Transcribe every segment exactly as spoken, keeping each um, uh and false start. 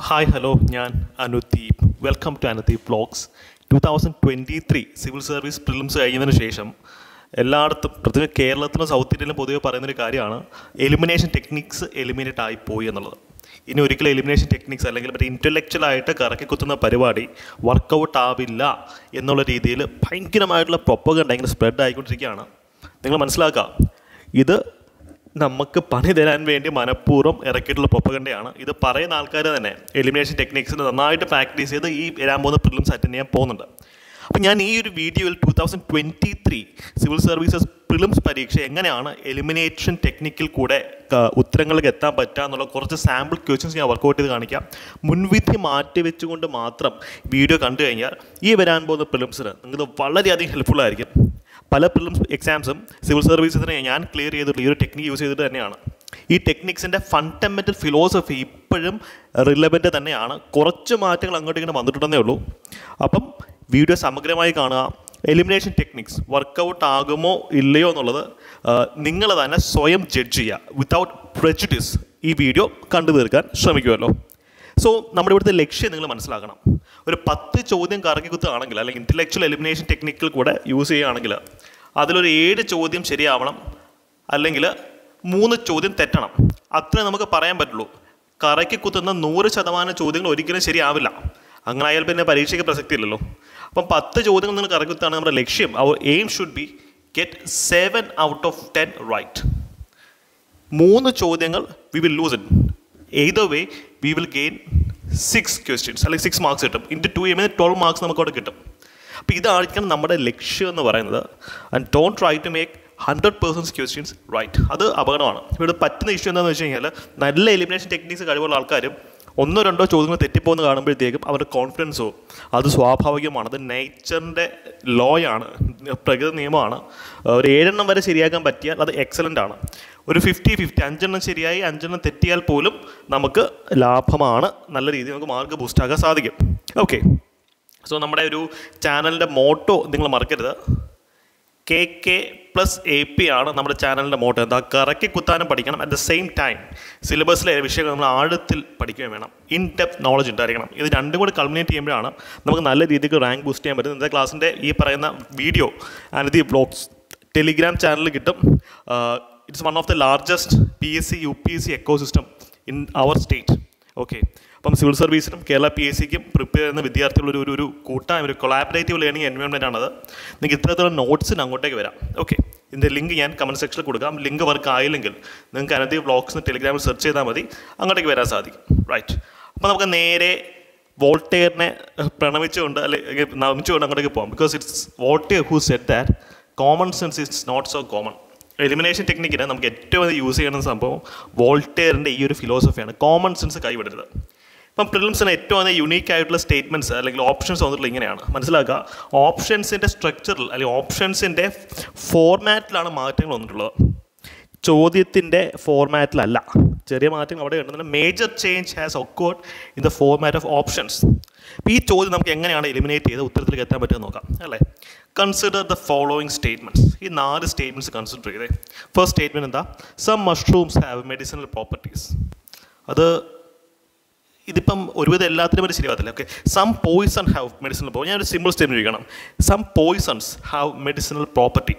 Hi hello ഞാൻ Anudeep. Welcome to Anudeep vlogs. Two thousand twenty three civil service prelims കഴിഞ്ഞതിന് ശേഷം എല്ലായിടത്തും പ്രത്യേകിച്ച് കേരളത്തിലും സൗത്ത് ഇന്ത്യയിലും പൊതുവെ പറയുന്നൊരു കാര്യമാണ് എലിമിനേഷൻ ടെക്നിക്സ് എലിമിനേറ്റ് ആയിപ്പോയി എന്നുള്ളത്. ഇനി ഒരിക്കലും എലിമിനേഷൻ ടെക്നിക്സ് അല്ലെങ്കിൽ മറ്റേ ഇൻ്റലക്ച്വലായിട്ട് കറക്കി കുത്തുന്ന പരിപാടി വർക്കൗട്ട് ആവില്ല എന്നുള്ള രീതിയിൽ ഭയങ്കരമായിട്ടുള്ള പ്രൊപ്പഗണ്ട ഇങ്ങനെ സ്പ്രെഡ് ആയിക്കൊണ്ടിരിക്കുകയാണ്. നിങ്ങൾ മനസ്സിലാക്കുക, ഇത് നമുക്ക് പണി തരാൻ വേണ്ടി മനഃപൂർവ്വം ഇറക്കിയിട്ടുള്ള പ്രൊപ്പഗണ്ടയാണ്. ഇത് പറയുന്ന ആൾക്കാർ തന്നെ എലിമിനേഷൻ ടെക്നിക്സിന് നന്നായിട്ട് പ്രാക്ടീസ് ചെയ്ത് ഈ വരാൻ പോകുന്ന പ്രിലിംസ് അറ്റൻഡ് ചെയ്യാൻ പോകുന്നുണ്ട്. അപ്പം ഞാൻ ഈ ഒരു വീഡിയോയിൽ two thousand twenty three civil services prelims പരീക്ഷ എങ്ങനെയാണ് എലിമിനേഷൻ ടെക്നിക്കിൽ കൂടെ ഉത്തരങ്ങളിലേക്ക് എത്താൻ പറ്റുക എന്നുള്ള കുറച്ച് സാമ്പിൾ ക്വസ്റ്റ്യൻസ് ഞാൻ വർക്കൗട്ട് ചെയ്ത് കാണിക്കാം. മുൻവിധി മാറ്റി വെച്ചുകൊണ്ട് മാത്രം വീഡിയോ കണ്ടു കഴിഞ്ഞാൽ ഈ വരാൻ പോകുന്ന പ്രിലിംസിന് നിങ്ങൾക്ക് വളരെയധികം ഹെൽപ്ഫുള്ളായിരിക്കും. പല പ്രിലിംസ് എക്സാംസും സിവിൽ സർവീസസിനെ ഞാൻ ക്ലിയർ ചെയ്തിട്ടുള്ള ഈ ഒരു ടെക്നിക്ക് യൂസ് ചെയ്തിട്ട് തന്നെയാണ്. ഈ ടെക്നിക്സിൻ്റെ ഫണ്ടമെൻ്റൽ ഫിലോസഫി ഇപ്പോഴും റിലവൻ്റ് തന്നെയാണ്. കുറച്ച് മാറ്റങ്ങൾ അങ്ങോട്ടും ഇങ്ങനെ വന്നിട്ടുണ്ടെന്നേ ഉള്ളൂ. അപ്പം വീഡിയോ സമഗ്രമായി കാണുക. എലിമിനേഷൻ ടെക്നിക്സ് വർക്കൗട്ട് ആകുമോ ഇല്ലയോ എന്നുള്ളത് നിങ്ങൾ തന്നെ സ്വയം ജഡ്ജ് ചെയ്യുക. വിത്തൗട്ട് പ്രെജുഡിസ് ഈ വീഡിയോ കണ്ടു തീർക്കാൻ ശ്രമിക്കുമല്ലോ. സോ നമ്മുടെ ഇവിടുത്തെ ലക്ഷ്യം നിങ്ങൾ മനസ്സിലാക്കണം. ഒരു പത്ത് ചോദ്യം കറക്കി കുത്തുകയാണെങ്കിൽ അല്ലെങ്കിൽ ഇൻ്റലക്ച്വൽ എലിമിനേഷൻ ടെക്നിക്കിൽ കൂടെ യൂസ് ചെയ്യുകയാണെങ്കിൽ അതിലൊരു ഏഴ് ചോദ്യം ശരിയാവണം, അല്ലെങ്കിൽ മൂന്ന് ചോദ്യം തെറ്റണം. അത്രേ നമുക്ക് പറയാൻ പറ്റുള്ളൂ. കറക്കി കുത്തുന്ന നൂറ് ശതമാനം ചോദ്യങ്ങൾ ഒരിക്കലും ശരിയാവില്ല. അങ്ങനെ ആയാൽ പിന്നെ പരീക്ഷയ്ക്ക് പ്രസക്തി ഇല്ലല്ലോ. അപ്പം പത്ത് ചോദ്യങ്ങൾ നിങ്ങൾ കറക്കി കുത്താണ് നമ്മുടെ ലക്ഷ്യം. അവർ aim should be get seven out of ten right. മൂന്ന് ചോദ്യങ്ങൾ we will lose it. either way we will gain six questions അല്ലെങ്കിൽ സിക്സ് മാർക്സ് കിട്ടും. ഇൻറ്റു ടു ചെയ്യുമ്പോൾ ട്വൽവ് മാർക്സ് നമുക്ക് അവിടെ കിട്ടും. അപ്പോൾ ഇതായിരിക്കണം നമ്മുടെ ലക്ഷ്യം എന്ന് പറയുന്നത്. And don't try to make hundred persons questions right. അത് അപകടമാണ്. ഇവിടെ പറ്റുന്ന ഇഷ്യൂ എന്താണെന്ന് വെച്ച് കഴിഞ്ഞാൽ നല്ല എലിമിനേഷൻ ടെക്നിക്സ് കഴിവുള്ള ആൾക്കാരും ഒന്നോ രണ്ടോ ചോദ്യങ്ങൾ തെറ്റിപ്പോകുന്ന കാണുമ്പോഴത്തേക്കും അവരുടെ കോൺഫിഡൻസോ, അത് സ്വാഭാവികമാണ്. അത് നേച്ചറിൻ്റെ ലോയാണ്, പ്രകൃതി നിയമമാണ്. ഒരു ഏഴെണ്ണം വരെ ശരിയാക്കാൻ പറ്റിയാൽ അത് എക്സലൻ്റ് ആണ്. ഒരു ഫിഫ്റ്റി ഫിഫ്റ്റി അഞ്ചെണ്ണം ശരിയായി അഞ്ചെണ്ണം തെറ്റിയാൽ പോലും നമുക്ക് ലാഭമാണ്. നല്ല രീതിയിൽ നമുക്ക് മാർക്ക് ബൂസ്റ്റാക്കാൻ സാധിക്കും. ഓക്കെ, സോ നമ്മുടെ ഒരു ചാനലിൻ്റെ മോട്ടോ നിങ്ങൾ മറക്കരുത്. K K plus A P ആണ് നമ്മുടെ ചാനലിൻ്റെ മോട്ടോ. എന്താ, കറക്കി കുത്താനും പഠിക്കണം, അറ്റ് ദ സെയിം ടൈം സിലബസിലെ വിഷയങ്ങൾ നമ്മൾ ആഴത്തിൽ പഠിക്കുകയും വേണം. ഇൻ ഡെപ്ത് നോളജ് ഉണ്ടായിരിക്കണം. ഇത് രണ്ടും കൂടി കൾമിനേറ്റ് ചെയ്യുമ്പോഴാണ് നമുക്ക് നല്ല രീതിക്ക് റാങ്ക് ബൂസ്റ്റ് ചെയ്യാൻ പറ്റും. ഇന്നത്തെ ക്ലാസ്സിൻ്റെ ഈ പറയുന്ന വീഡിയോ അനുദീപ് വ്ളോഗ്സ് ടെലിഗ്രാം ചാനലിൽ കിട്ടും. It's one of the largest P S C U P S C ecosystem in our state. Okay, അപ്പം സിവിൽ സർവീസിനും കേരള പി എസ് സിക്കും പ്രിപ്പയർ ചെയ്യുന്ന വിദ്യാർത്ഥികളുടെ ഒരു ഒരു കൂട്ടായ്മ, ഒരു കൊളാബറേറ്റീവ് ലേണിംഗ് എൻവയോൺമെൻ്റ് ആണത്. നിങ്ങൾക്ക് ഇത്തരത്തിലുള്ള നോട്ട്സിന് അങ്ങോട്ടേക്ക് വരാം. ഓക്കെ, ഇതിൻ്റെ ലിങ്ക് ഞാൻ കമൻറ്റ് സെക്ഷനിൽ കൊടുക്കാം. ലിങ്ക് വർക്ക് ആയില്ലെങ്കിൽ നിങ്ങൾക്ക് അനുദീപ് വ്ളോഗ്സ് ടെലിഗ്രാമിൽ സെർച്ച് ചെയ്താൽ മതി, അങ്ങോട്ടേക്ക് വരാൻ സാധിക്കും. റൈറ്റ്, അപ്പോൾ നമുക്ക് നേരെ വോൾട്ടയറിനെ പ്രണമിച്ചുകൊണ്ട് അല്ലെങ്കിൽ നമിച്ചുകൊണ്ട് അങ്ങോട്ടേക്ക് പോകാം. Because it's Voltaire who said that common sense it's not so common. Elimination ടെക്നിക്കിന് നമുക്ക് ഏറ്റവും അധികം യൂസ് ചെയ്യുന്ന സംഭവം വോൾട്ടയറിൻ്റെ ഈ ഒരു ഫിലോസഫിയാണ്. Common sense കൈവിടരുത്. ഇപ്പം പ്രിലിംസിന് ഏറ്റവും അധികം യുണീക്ക് ആയിട്ടുള്ള സ്റ്റേറ്റ്മെൻറ്റ്സ് അല്ലെങ്കിൽ ഓപ്ഷൻസ് വന്നിട്ടുള്ള ഇങ്ങനെയാണ്. മനസ്സിലാക്കുക, ഓപ്ഷൻസിൻ്റെ സ്ട്രക്ചറിൽ അല്ലെങ്കിൽ ഓപ്ഷൻസിൻ്റെ ഫോർമാറ്റിലാണ് മാറ്റങ്ങൾ വന്നിട്ടുള്ളത്. ചോദ്യത്തിൻ്റെ ഫോർമാറ്റിലല്ല. ചെറിയ മാറ്റങ്ങൾ അവിടെ ഉണ്ടെങ്കിൽ major change has occurred in the format of options. അപ്പോൾ ഈ ചോദ്യം നമുക്ക് എങ്ങനെയാണ് എലിമിനേറ്റ് ചെയ്ത് ഉത്തരത്തിലേക്ക് എത്താൻ പറ്റുമെന്ന് നോക്കാം അല്ലേ. Consider the following statements. ഈ നാല് സ്റ്റേറ്റ്മെൻറ്റ്സ് കൺസിഡർ ചെയ്തേ. ഫസ്റ്റ് സ്റ്റേറ്റ്മെൻറ്റ് എന്താ, some mushrooms have medicinal properties. അത് ഇതിപ്പം ഒരുവിധം എല്ലാത്തിനും വരെ ശരിയാകത്തില്ല. Okay, some poison have medicinal property. ഞാനൊരു സിമ്പിൾ സ്റ്റേറ്റ്മെൻറ്റ് ചോദിക്കണം. Some poisons have medicinal property.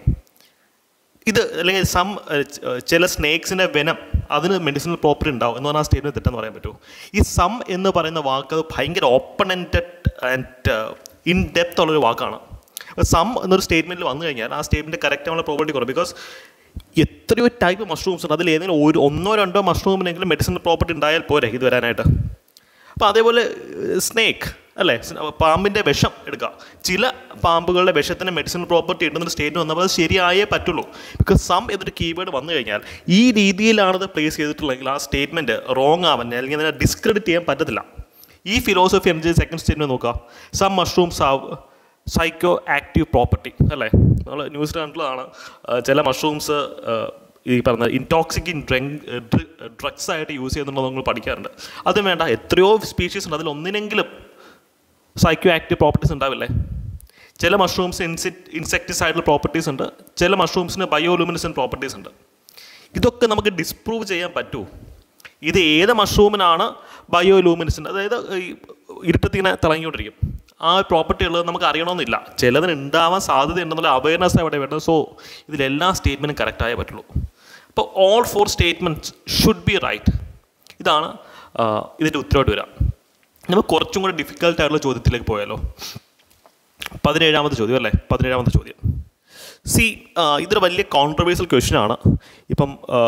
ഇത് അല്ലെങ്കിൽ സം ചില സ്നേക്സിൻ്റെ വെനം അതിന് മെഡിസിനൽ പ്രോപ്പർട്ടി ഉണ്ടാവും എന്ന് പറഞ്ഞാൽ ആ സ്റ്റേറ്റ്മെൻറ്റ് തെറ്റെന്ന് പറയാൻ പറ്റുമോ? ഈ സം എന്ന് പറയുന്ന വാക്ക് അത് ഭയങ്കര open ended and in depth ഉള്ളൊരു വാക്കാണ്. അപ്പോൾ സം എന്നൊരു സ്റ്റേറ്റ്മെൻറ്റിൽ വന്നു കഴിഞ്ഞാൽ ആ സ്റ്റേറ്റ്മെൻറ്റ് കറക്റ്റ് ആവുള്ള പ്രോപ്പർട്ടി കുറവ്. ബിക്കോസ് എത്രയോ ടൈപ്പ് മഷ്റൂംസ് ഉണ്ട്. അതിൽ ഏതെങ്കിലും ഒരു ഒന്നോ രണ്ടോ മഷ്റൂമിനെങ്കിലും മെഡിസിനൽ പ്രോപ്പർട്ടി ഉണ്ടായാൽ പോരെ ഇത് വരാനായിട്ട്. അപ്പോൾ അതേപോലെ സ്നേക്ക് അല്ലേ, പാമ്പിൻ്റെ വിഷം എടുക്കുക. ചില പാമ്പുകളുടെ വിഷത്തിന് മെഡിസിനൽ പ്രോപ്പർട്ടി ഉണ്ടെന്നൊരു സ്റ്റേറ്റ്മെൻറ്റ് വന്നപ്പോൾ അത് ശരിയായേ പറ്റുള്ളൂ. ബിക്കോസ് സം എന്നൊരു കീവേഡ് വന്നു കഴിഞ്ഞാൽ ഈ രീതിയിലാണത് പ്ലേസ് ചെയ്തിട്ടുള്ളതെങ്കിൽ ആ സ്റ്റേറ്റ്മെൻറ്റ് റോങ് ആവാൻ അല്ലെങ്കിൽ അതിനെ ഡിസ്ക്രെഡിറ്റ് ചെയ്യാൻ പറ്റത്തില്ല. ഈ ഫിലോസഫി അനുസരിച്ച് സെക്കൻഡ് സ്റ്റേറ്റ്മെൻറ്റ് നോക്കുക. Some mushrooms have psychoactive property അല്ലേ. നമ്മൾ ന്യൂസിൽ കണ്ടിട്ടുള്ളതാണ്. ചില മഷ്റൂംസ് ഈ പറഞ്ഞ ഇൻടോക്സിക്കിങ് ഡ്രങ്ക് ഡ്രഗ്സ് ആയിട്ട് യൂസ് ചെയ്യുന്നുണ്ടെന്ന് നമ്മൾ പഠിക്കാറുണ്ട്. അതും വേണ്ട, എത്രയോ സ്പീഷീസ് ഉണ്ട്, അതിൽ ഒന്നിനെങ്കിലും സൈക്കോ ആക്റ്റീവ് പ്രോപ്പർട്ടീസ് ഉണ്ടാവില്ലേ. ചില മഷ്റൂംസ് ഇൻസെ ഇൻസെക്ടിസൈഡൽ പ്രോപ്പർട്ടീസ് ഉണ്ട്, ചില മഷ്റൂംസിന് ബയോലുമിനസെൻ്റ് പ്രോപ്പർട്ടീസ് ഉണ്ട്. ഇതൊക്കെ നമുക്ക് ഡിസ്പ്രൂവ് ചെയ്യാൻ പറ്റുമോ? ഇത് ഏത് മഷ്റൂമിനാണ് ബയോ ലൂമിനസെൻ്റ്, അതായത് ഈ ഇരുട്ടത്തിങ്ങനെ തിളങ്ങിക്കൊണ്ടിരിക്കും, ആ പ്രോപ്പർട്ടി ഉള്ളത് നമുക്ക് അറിയണമെന്നില്ല. ചിലതിന് ഉണ്ടാവാൻ സാധ്യതയുണ്ടെന്നുള്ള അവയർനെസ് അവിടെ വേണ്ടത്. സോ ഇതിലെല്ലാ സ്റ്റേറ്റ്മെൻറ്റും കറക്റ്റായേ പറ്റുള്ളൂ. അപ്പോൾ all four statements should be right. ഇതാണ് ഇതിൻ്റെ ഉത്തരവായിട്ട് വരാം. നമ്മൾ കുറച്ചും കൂടി ഡിഫിക്കൽട്ട് ആയിട്ടുള്ള ചോദ്യത്തിലേക്ക് പോയാലോ. പതിനേഴാമത്തെ ചോദ്യം അല്ലേ, പതിനേഴാമത്തെ ചോദ്യം. സി, ഇതൊരു വലിയ കോൺട്രവേഴ്സ്യൽ ക്വസ്റ്റ്യൻ ആണ്. ഇപ്പം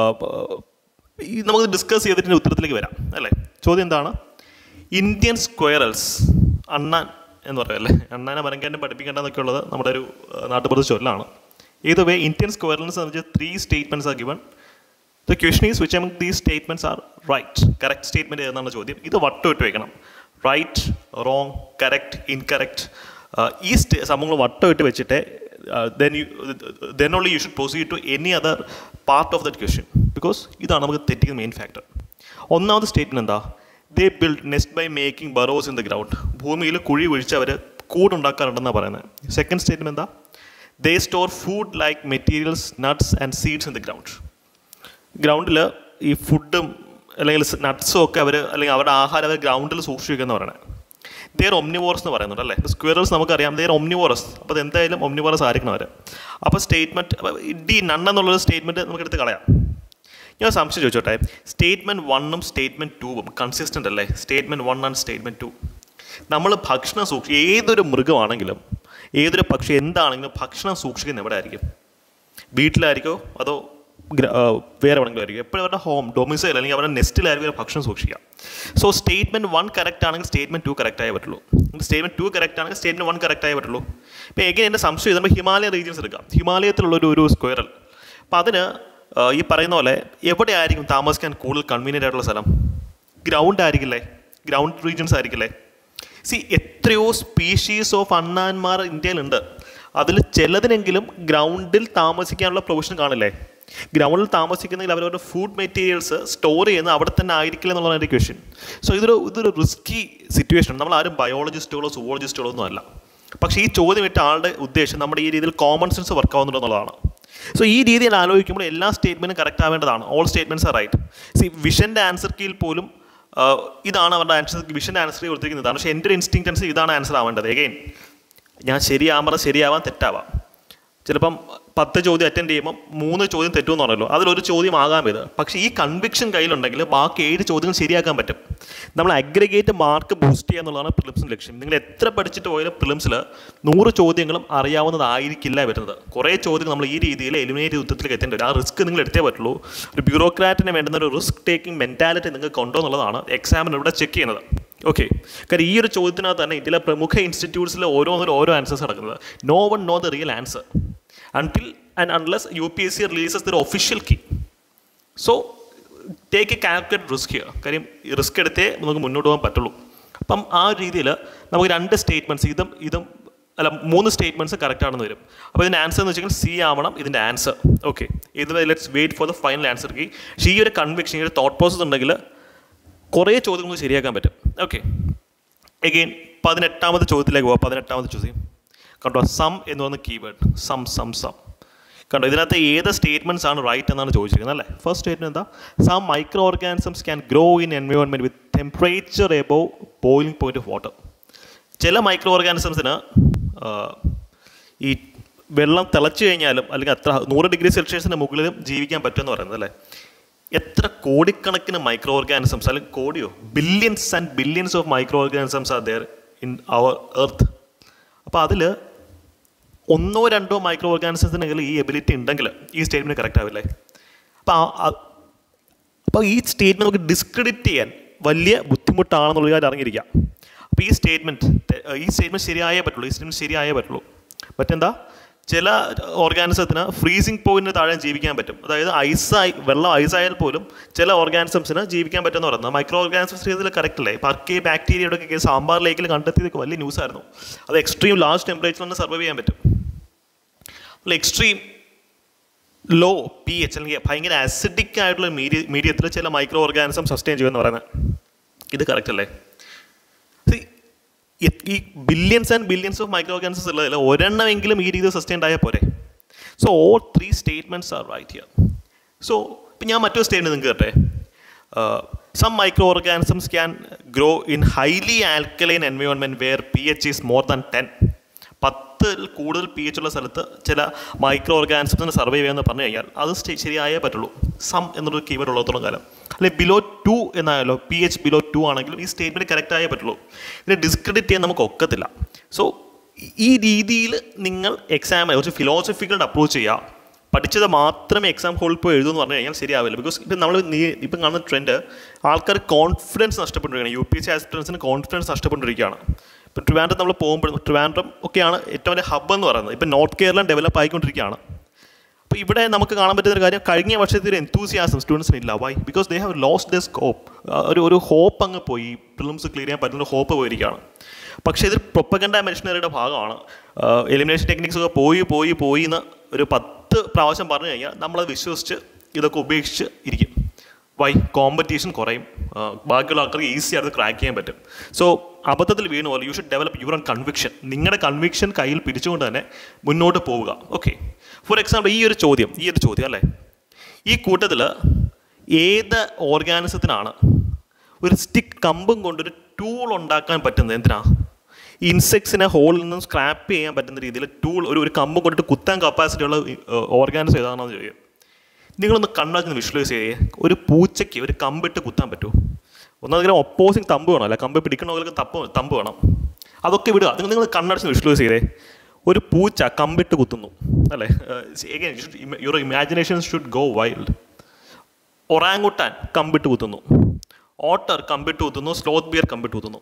ഈ നമുക്ക് ഡിസ്കസ് ചെയ്തിട്ട് ഉത്തരത്തിലേക്ക് വരാം അല്ലേ. ചോദ്യം എന്താണ്? ഇന്ത്യൻ സ്ക്വയറൽസ്, അണ്ണാൻ എന്ന് പറയുമല്ലേ, അണ്ണാനെ മരങ്കേണ്ടും പഠിപ്പിക്കേണ്ടതെന്നൊക്കെ ഉള്ളത് നമ്മുടെ ഒരു നാട്ടുപുറത്ത് ചൊല്ലാണ്. ഏത് വേ ഇന്ത്യൻ സ്ക്വയറൽസ് എന്ന് വെച്ചാൽ three statements are given. The question is which among these statements are right. Correct statement ഏതെന്നാണ് ചോദ്യം. ഇത് വട്ടം ഇട്ട് വയ്ക്കണം. റൈറ്റ്, റോങ്, കറക്റ്റ്, ഇൻകറക്റ്റ്, ഈ സ്റ്റേ സംഭവങ്ങൾ വട്ടം ഇട്ട് വെച്ചിട്ട് then you then only you should proceed to any other part of that question. Because ഇതാണ് നമുക്ക് തെറ്റിക്കുന്ന മെയിൻ ഫാക്ടർ. ഒന്നാമത്തെ സ്റ്റേറ്റ്മെൻറ്റ് എന്താ? They build nest by making burrows in the ground. ഭൂമിയിൽ കുഴി ഒഴിച്ച് അവർ കൂടുണ്ടാക്കാറുണ്ടെന്നാണ് പറയുന്നത്. സെക്കൻഡ് സ്റ്റേറ്റ്മെൻറ്റ് എന്താ? They store food like materials, nuts and seeds in the ground. ഗ്രൗണ്ടിൽ ഈ ഫുഡും അല്ലെങ്കിൽ നട്ട്സും ഒക്കെ അവർ, അല്ലെങ്കിൽ അവരുടെ ആഹാരം അവർ ഗ്രൗണ്ടിൽ സൂക്ഷിക്കുക എന്ന് പറയുന്നത്. ദേർ ഒംനിവോറസ് എന്ന് പറയുന്നുണ്ട് അല്ലേ. സ്ക്വയറൽസ് നമുക്കറിയാം, ദേർ ഒംനിവോറസ്. അപ്പോൾ അത് എന്തായാലും ഒംനിവോറസ് ആയിരിക്കണം അവർ. അപ്പോൾ സ്റ്റേറ്റ്മെൻറ്റ് ഡി നൺ എന്നുള്ളൊരു സ്റ്റേറ്റ്മെൻറ്റ് നമുക്ക് എടുത്ത് കളയാം. ഞാൻ സംശയം ചോദിച്ചോട്ടെ, സ്റ്റേറ്റ്മെൻറ്റ് വണ്ണും സ്റ്റേറ്റ്മെൻറ്റ് ടൂവും കൺസിസ്റ്റൻ്റ് അല്ലേ? Statement one and statement two. നമ്മൾ ഭക്ഷണം സൂക്ഷി ഏതൊരു മൃഗമാണെങ്കിലും ഏതൊരു പക്ഷി എന്താണെങ്കിലും ഭക്ഷണം സൂക്ഷിക്കുന്നത് എവിടെ ആയിരിക്കും? വീട്ടിലായിരിക്കോ അതോ വേറെ എവിടെയെങ്കിലും ആയിരിക്കും? എപ്പോഴും അവരുടെ ഹോം ഡൊമിസൈൽ അല്ലെങ്കിൽ അവരുടെ നെസ്റ്റിലായിരിക്കും ഭക്ഷണം സൂക്ഷിക്കുക. സോ സ്റ്റേറ്റ്മെൻറ്റ് വൺ കറക്റ്റ് ആണെങ്കിൽ സ്റ്റേറ്റ്മെൻറ്റ് ടു കറക്റ്റ് ആയേ പറ്റുള്ളൂ. സ്റ്റേറ്റ്മെൻറ്റ് ടു കറക്റ്റ് ആണെങ്കിൽ സ്റ്റേറ്റ്മെൻറ്റ് വൺ കറക്റ്റ് ആയേ പറ്റുള്ളൂ. ഇപ്പോൾ എങ്ങനെ എൻ്റെ സംശയം ഇത് നമ്മൾ ഹിമാലയൻ റീജിയൻസ് എടുക്കാം. ഹിമാലയത്തിലുള്ളൊരു ഒരു സ്ക്വയറൽ, അപ്പോൾ അതിന് ഈ പറയുന്ന പോലെ എവിടെ ആയിരിക്കും താമസിക്കാൻ കൂടുതൽ കൺവീനിയൻ്റ് ആയിട്ടുള്ള സ്ഥലം? ഗ്രൗണ്ട് ആയിരിക്കില്ലേ? ഗ്രൗണ്ട് റീജിയൻസ് ആയിരിക്കില്ലേ? സി, എത്രയോ സ്പീഷീസ് ഓഫ് അണ്ണാന്മാർ ഇന്ത്യയിലുണ്ട്. അതിൽ ചിലതിനെങ്കിലും ഗ്രൗണ്ടിൽ താമസിക്കാനുള്ള പ്രൊവിഷൻ കാണില്ലേ? ഗ്രൗണ്ടിൽ താമസിക്കുന്നെങ്കിൽ അവരവരുടെ ഫുഡ് മെറ്റീരിയൽസ് സ്റ്റോർ ചെയ്യുന്നത് അവിടെ തന്നെ ആയിരിക്കില്ല എന്നുള്ളതാണ് എൻ്റെ ക്വസ്റ്റ്യൻ. സോ ഇതൊരു ഇതൊരു റിസ്കി സിറ്റുവേഷൻ. നമ്മൾ ആരും ബയോളജിസ്റ്റുകളോ സുവോളജിസ്റ്റുകളോ ഒന്നും അല്ല. പക്ഷേ ഈ ചോദ്യം ഇട്ട ആളുടെ ഉദ്ദേശം നമ്മുടെ ഈ രീതിയിൽ കോമൺ സെൻസ് വർക്ക് ആവുന്നുണ്ടെന്നുള്ളതാണ്. സോ ഈ രീതിയിൽ ആലോചിക്കുമ്പോൾ എല്ലാ സ്റ്റേറ്റ്മെൻറ്റും കറക്റ്റ് ആവേണ്ടതാണ്. All statements are right. C, വിഷൻ്റെ ആൻസർ കീയിൽ പോലും ഇതാണ് അവരുടെ ആൻസർ, വിഷൻ്റെ ആൻസർ കീ കൊടുത്തിരിക്കുന്നതാണ്. പക്ഷേ എൻ്റെ ഒരു ഇൻസ്റ്റിങ്ക്റ്റ് അനുസരിച്ച് ഇതാണ് ആൻസർ ആവേണ്ടത്. എഗെയിൻ ഞാൻ ശരിയാവാൻ ശരിയാവാൻ തെറ്റാവാം. ചിലപ്പം പത്ത് ചോദ്യം അറ്റൻഡ് ചെയ്യുമ്പോൾ മൂന്ന് ചോദ്യം തെറ്റുമെന്ന് പറഞ്ഞല്ലോ, അതിലൊരു ചോദ്യം ആകാൻ ഇത്. പക്ഷേ ഈ കൺവിക്ഷൻ കയ്യിലുണ്ടെങ്കിൽ ബാക്കി ഏഴ് ചോദ്യങ്ങൾ ശരിയാക്കാൻ പറ്റും. നമ്മൾ അഗ്രിഗേറ്റ് മാർക്ക് ബൂസ്റ്റ് ചെയ്യുക എന്നുള്ളതാണ് പ്രിലിംസിൻ്റെ ലക്ഷ്യം. നിങ്ങൾ എത്ര പഠിച്ചിട്ട് പോയാലും പ്രിലിംസിൽ നൂറ് ചോദ്യങ്ങളും അറിയാവുന്നതായിരിക്കില്ല വരുന്നത്. കുറേ ചോദ്യങ്ങൾ നമ്മൾ ഈ രീതിയിൽ എലിമിനേറ്റ് യുദ്ധത്തിലേക്ക് എത്തേണ്ടി വരും. ആ റിസ്ക് നിങ്ങൾ എടുത്തേ പറ്റുള്ളൂ. ഒരു ബ്യൂറോക്രാറ്റിന് വേണ്ടുന്ന ഒരു റിസ്ക് ടേക്കിംഗ് മെൻറ്റാലിറ്റി നിങ്ങൾക്ക് കൊണ്ടോ എന്നുള്ളതാണ് എക്സാമിന് ഇവിടെ ചെക്ക് ചെയ്യുന്നത്. ഓക്കെ, കാരണം ഈ ഒരു ചോദ്യത്തിനകത്ത് തന്നെ ഇന്ത്യയിലെ പ്രമുഖ ഇൻസ്റ്റിറ്റ്യൂട്ട്സിൽ ഓരോന്നിലും ഓരോ ആൻസേഴ്സ് നടക്കുന്നത്. No one know the real answer until and unless U P S C releases their official key. So take a calculated risk here. കാര്യം റിസ്ക് എടുത്തേ നമുക്ക് മുന്നോട്ട് പോകാൻ പറ്റുള്ളൂ. അപ്പം ആ രീതിയിൽ നമുക്ക് രണ്ട് സ്റ്റേറ്റ്മെൻറ്റ്സ് ഇതും ഇതും അല്ല മൂന്ന് സ്റ്റേറ്റ്മെൻറ്റ്സ് കറക്റ്റ് ആണെന്ന് വരും. അപ്പോൾ ഇതിൻ്റെ ആൻസർ എന്ന് വെച്ചാൽ സി ആവണം ഇതിൻ്റെ ആൻസർ. ഓക്കെ, ഇത് let's wait for the final answer key. പക്ഷേ ഈ ഒരു കൺവിക്ഷൻ, ഈ ഒരു തോട്ട് പ്രോസസ് ഉണ്ടെങ്കിൽ കുറേ ചോദ്യങ്ങൾ ശരിയാക്കാൻ പറ്റും. ഓക്കെ, എഗെയിൻ പതിനെട്ടാമത്തെ ചോദ്യത്തിലേക്ക് പോകാം. പതിനെട്ടാമത്തെ ചോദ്യം കണ്ടോ, സം എന്ന് പറയുന്ന കീവേഡ്. സം സം സം കണ്ടോ, ഇതിനകത്ത് ഏത് സ്റ്റേറ്റ്മെൻറ്റ്സ് ആണ് റൈറ്റ് എന്നാണ് ചോദിച്ചിരിക്കുന്നത് അല്ലേ. ഫസ്റ്റ് സ്റ്റേറ്റ്മെൻറ്റ് എന്താ? Some microorganisms can grow in environment with temperature above boiling point of water. ചില മൈക്രോ ഓർഗാനിസംസിന് ഈ വെള്ളം തിളച്ച് കഴിഞ്ഞാലും അല്ലെങ്കിൽ അത്ര നൂറ് ഡിഗ്രി സെൽഷ്യസിന് മുകളിലും ജീവിക്കാൻ പറ്റുമെന്ന് പറയുന്നത് അല്ലേ. എത്ര കോടിക്കണക്കിന് മൈക്രോ ഓർഗാനിസംസ്, അല്ലെങ്കിൽ കോടിയോ billions and billions of microorganisms are there in our earth. അപ്പോൾ അതിൽ ഒന്നോ രണ്ടോ മൈക്രോ ഓർഗാനിസംസിനെങ്കിലും ഈ എബിലിറ്റി ഉണ്ടെങ്കിൽ ഈ സ്റ്റേറ്റ്മെൻറ്റ് കറക്റ്റ് ആവില്ലേ. അപ്പോൾ അപ്പോൾ ഈ സ്റ്റേറ്റ്മെൻറ്റ് നമുക്ക് ഡിസ്ക്രെഡിറ്റ് ചെയ്യാൻ വലിയ ബുദ്ധിമുട്ടാണെന്നുള്ള കാര്യം അറിഞ്ഞിരിക്കാം. അപ്പോൾ ഈ സ്റ്റേറ്റ്മെൻറ്റ് ഈ സ്റ്റേറ്റ്മെൻറ്റ് ശരിയായേ പറ്റുള്ളൂ. ഈ സ്റ്റേറ്റ്മെൻറ്റ് ശരിയായേ പറ്റുള്ളൂ. മറ്റെന്താ, ചില ഓർഗാനിസത്തിന് ഫ്രീസിങ് പോയിന്റിന് താഴെ ജീവിക്കാൻ പറ്റും. അതായത് ഐസായി വെള്ളം ഐസായാൽ പോലും ചില ഓർഗാനിസംസിന് ജീവിക്കാൻ പറ്റുമെന്ന് പറയുന്നത്. മൈക്രോ ഓർഗാനിസംസ് ഇതിൽ കറക്റ്റ് അല്ലേ. പർക്കെ ബാക്ടീരിയയുടെ ഒക്കെ സാമ്പാർ ലേക്കിൽ കണ്ടെത്തിയതൊക്കെ വലിയ ന്യൂസ് ആയിരുന്നു. അത് എക്സ്ട്രീം ലാർജ് ടെമ്പറേച്ചറിൽ തന്നെ സർവൈവ് ചെയ്യാൻ പറ്റും. അല്ല, എക്സ്ട്രീം ലോ പി എച്ച് അല്ലെങ്കിൽ ഭയങ്കര അസിഡിക് ആയിട്ടുള്ള മീഡിയ മീഡിയത്തിൽ ചില മൈക്രോ ഓർഗാനിസം സസ്റ്റെയിൻ ചെയ്യുമെന്ന് പറയുന്നത്. ഇത് കറക്റ്റ് അല്ലേ. ഈ billions and billions of microorganisms ഉള്ളതല്ല, ഒരെണ്ണമെങ്കിലും ഈ രീതിയിൽ സസ്റ്റെയിൻ ആയാൽ പോരെ. So all three statements are right here. So ഇപ്പം ഞാൻ മറ്റൊരു സ്റ്റേറ്റ്മെൻറ്റ് നിങ്ങൾക്ക് കേട്ടെ. some microorganisms can grow in highly alkaline environment where pH is more than ten. പത്തിൽ കൂടുതൽ പി എച്ച് ഉള്ള സ്ഥലത്ത് ചില മൈക്രോ ഓർഗാനിസംസിന് സർവൈവ് ചെയ്യാമെന്ന് പറഞ്ഞു കഴിഞ്ഞാൽ അത് ശരിയായേ പറ്റുള്ളൂ. സം എന്നൊരു കീവേഡ് ഉള്ളത്തോളം കാലം. അല്ലെങ്കിൽ ബിലോ ടു എന്നായാലോ, പി എച്ച് ബിലോ ടു ആണെങ്കിലും ഈ സ്റ്റേറ്റ്മെൻറ്റ് കറക്റ്റ് ആയേ പറ്റുള്ളൂ. ഇതിനെ ഡിസ്ക്രെഡിറ്റ് ചെയ്യാൻ നമുക്ക് ഒക്കത്തില്ല. സോ ഈ രീതിയിൽ നിങ്ങൾ എക്സാമിനെ കുറച്ച് ഫിലോസഫിക്കൽ അപ്രോച്ച് ചെയ്യുക. പഠിച്ചത് മാത്രമേ എക്സാം ഹോളിൽ പോയി എഴുതുമെന്ന് പറഞ്ഞു കഴിഞ്ഞാൽ ശരിയാവില്ല. ബിക്കോസ് ഇപ്പം നമ്മൾ നീ ഇപ്പം കാണുന്ന ട്രെൻഡ് ആൾക്കാർ കോൺഫിഡൻസ് നഷ്ടപ്പെട്ടിരിക്കുകയാണ്. U P S C aspirants confidence നഷ്ടപ്പെട്ടിരിക്കുകയാണ്. ഇപ്പം ട്രിവാൻഡ്രം നമ്മൾ പോകുമ്പോഴും ട്രിവാൻഡ്രം ഒക്കെയാണ് ഏറ്റവും വലിയ ഹബ്ബ് എന്ന് പറയുന്നത്. ഇപ്പം നോർത്ത് കേരളം ഡെവലപ്പ് ആയിക്കൊണ്ടിരിക്കുകയാണ്. അപ്പോൾ ഇവിടെ നമുക്ക് കാണാൻ പറ്റുന്ന ഒരു കാര്യം, കഴിഞ്ഞ വർഷത്തിൽ ഒരു എന്തൂസിയാസം സ്റ്റുഡൻസിന് ഇല്ല. Why? Because they have lost the scope. ഒരു ഒരു ഹോപ്പ് അങ്ങ് പോയി, പ്രിലിംസ് ക്ലിയർ ചെയ്യാൻ പറ്റുന്ന ഹോപ്പ് പോയിരിക്കുകയാണ്. പക്ഷേ ഇത് പ്രൊപ്പഗൻഡ മെഷീനറിയുടെ ഭാഗമാണ്. എലിമിനേഷൻ ടെക്നിക്സ് ഒക്കെ പോയി പോയി പോയി എന്ന് ഒരു പത്ത് പ്രാവശ്യം പറഞ്ഞു കഴിഞ്ഞാൽ നമ്മളത് വിശ്വസിച്ച് ഇതൊക്കെ ഉപേക്ഷിച്ച് ഇരിക്കും. വൈ? കോമ്പറ്റീഷൻ കുറയും, ബാക്കിയുള്ള ആൾക്കാർക്ക് ഈസി ആയിട്ട് ക്രാക്ക് ചെയ്യാൻ പറ്റും. സോ അബദ്ധത്തിൽ വീണു പോലെ you should develop your own conviction. നിങ്ങളുടെ കൺവിക്ഷൻ കയ്യിൽ പിടിച്ചുകൊണ്ട് തന്നെ മുന്നോട്ട് പോവുക. ഓക്കെ, ഫോർ എക്സാമ്പിൾ ഈ ഒരു ചോദ്യം ഈ ഒരു ചോദ്യം അല്ലേ, ഈ കൂട്ടത്തിൽ ഏത് ഓർഗാനിസത്തിനാണ് ഒരു സ്റ്റിക്ക് കമ്പും കൊണ്ടൊരു ടൂൾ ഉണ്ടാക്കാൻ പറ്റുന്നത്? എന്തിനാ? ഇൻസെക്ട്സിനെ ഹോളിൽ നിന്നും സ്ക്രാപ്പ് ചെയ്യാൻ പറ്റുന്ന രീതിയിൽ ടൂൾ, ഒരു ഒരു കമ്പും കൊണ്ടിട്ട് കുത്താൻ കപ്പാസിറ്റി ഉള്ള ഓർഗാനിസം ഏതാണെന്ന് ചോദിക്കും. നിങ്ങളൊന്ന് കണ്ണാക്കി വിഷ്വലൈസ് ചെയ്യേ, ഒരു പൂച്ചയ്ക്ക് ഒരു കമ്പിട്ട് കുത്താൻ പറ്റുമോ? ഒന്നാമത് ഒപ്പോസിങ് തമ്പ് വേണം, അല്ല കമ്പ് പിടിക്കണമെങ്കിൽ തപ്പ് തമ്പ് വേണം. അതൊക്കെ വിടുക. നിങ്ങൾ നിങ്ങൾ കണ്ണടച്ച് വിഷ്വലൈസ് ചെയ്തേ, ഒരു പൂച്ച കമ്പിട്ട് കുത്തുന്നു അല്ലേ. Your imagination should go wild. Orangutan കമ്പിട്ട് കുത്തുന്നു, ഓട്ടർ കമ്പിട്ട് കുത്തുന്നു, സ്ലോത്ത് ബിയർ കമ്പിട്ട് കുത്തുന്നു.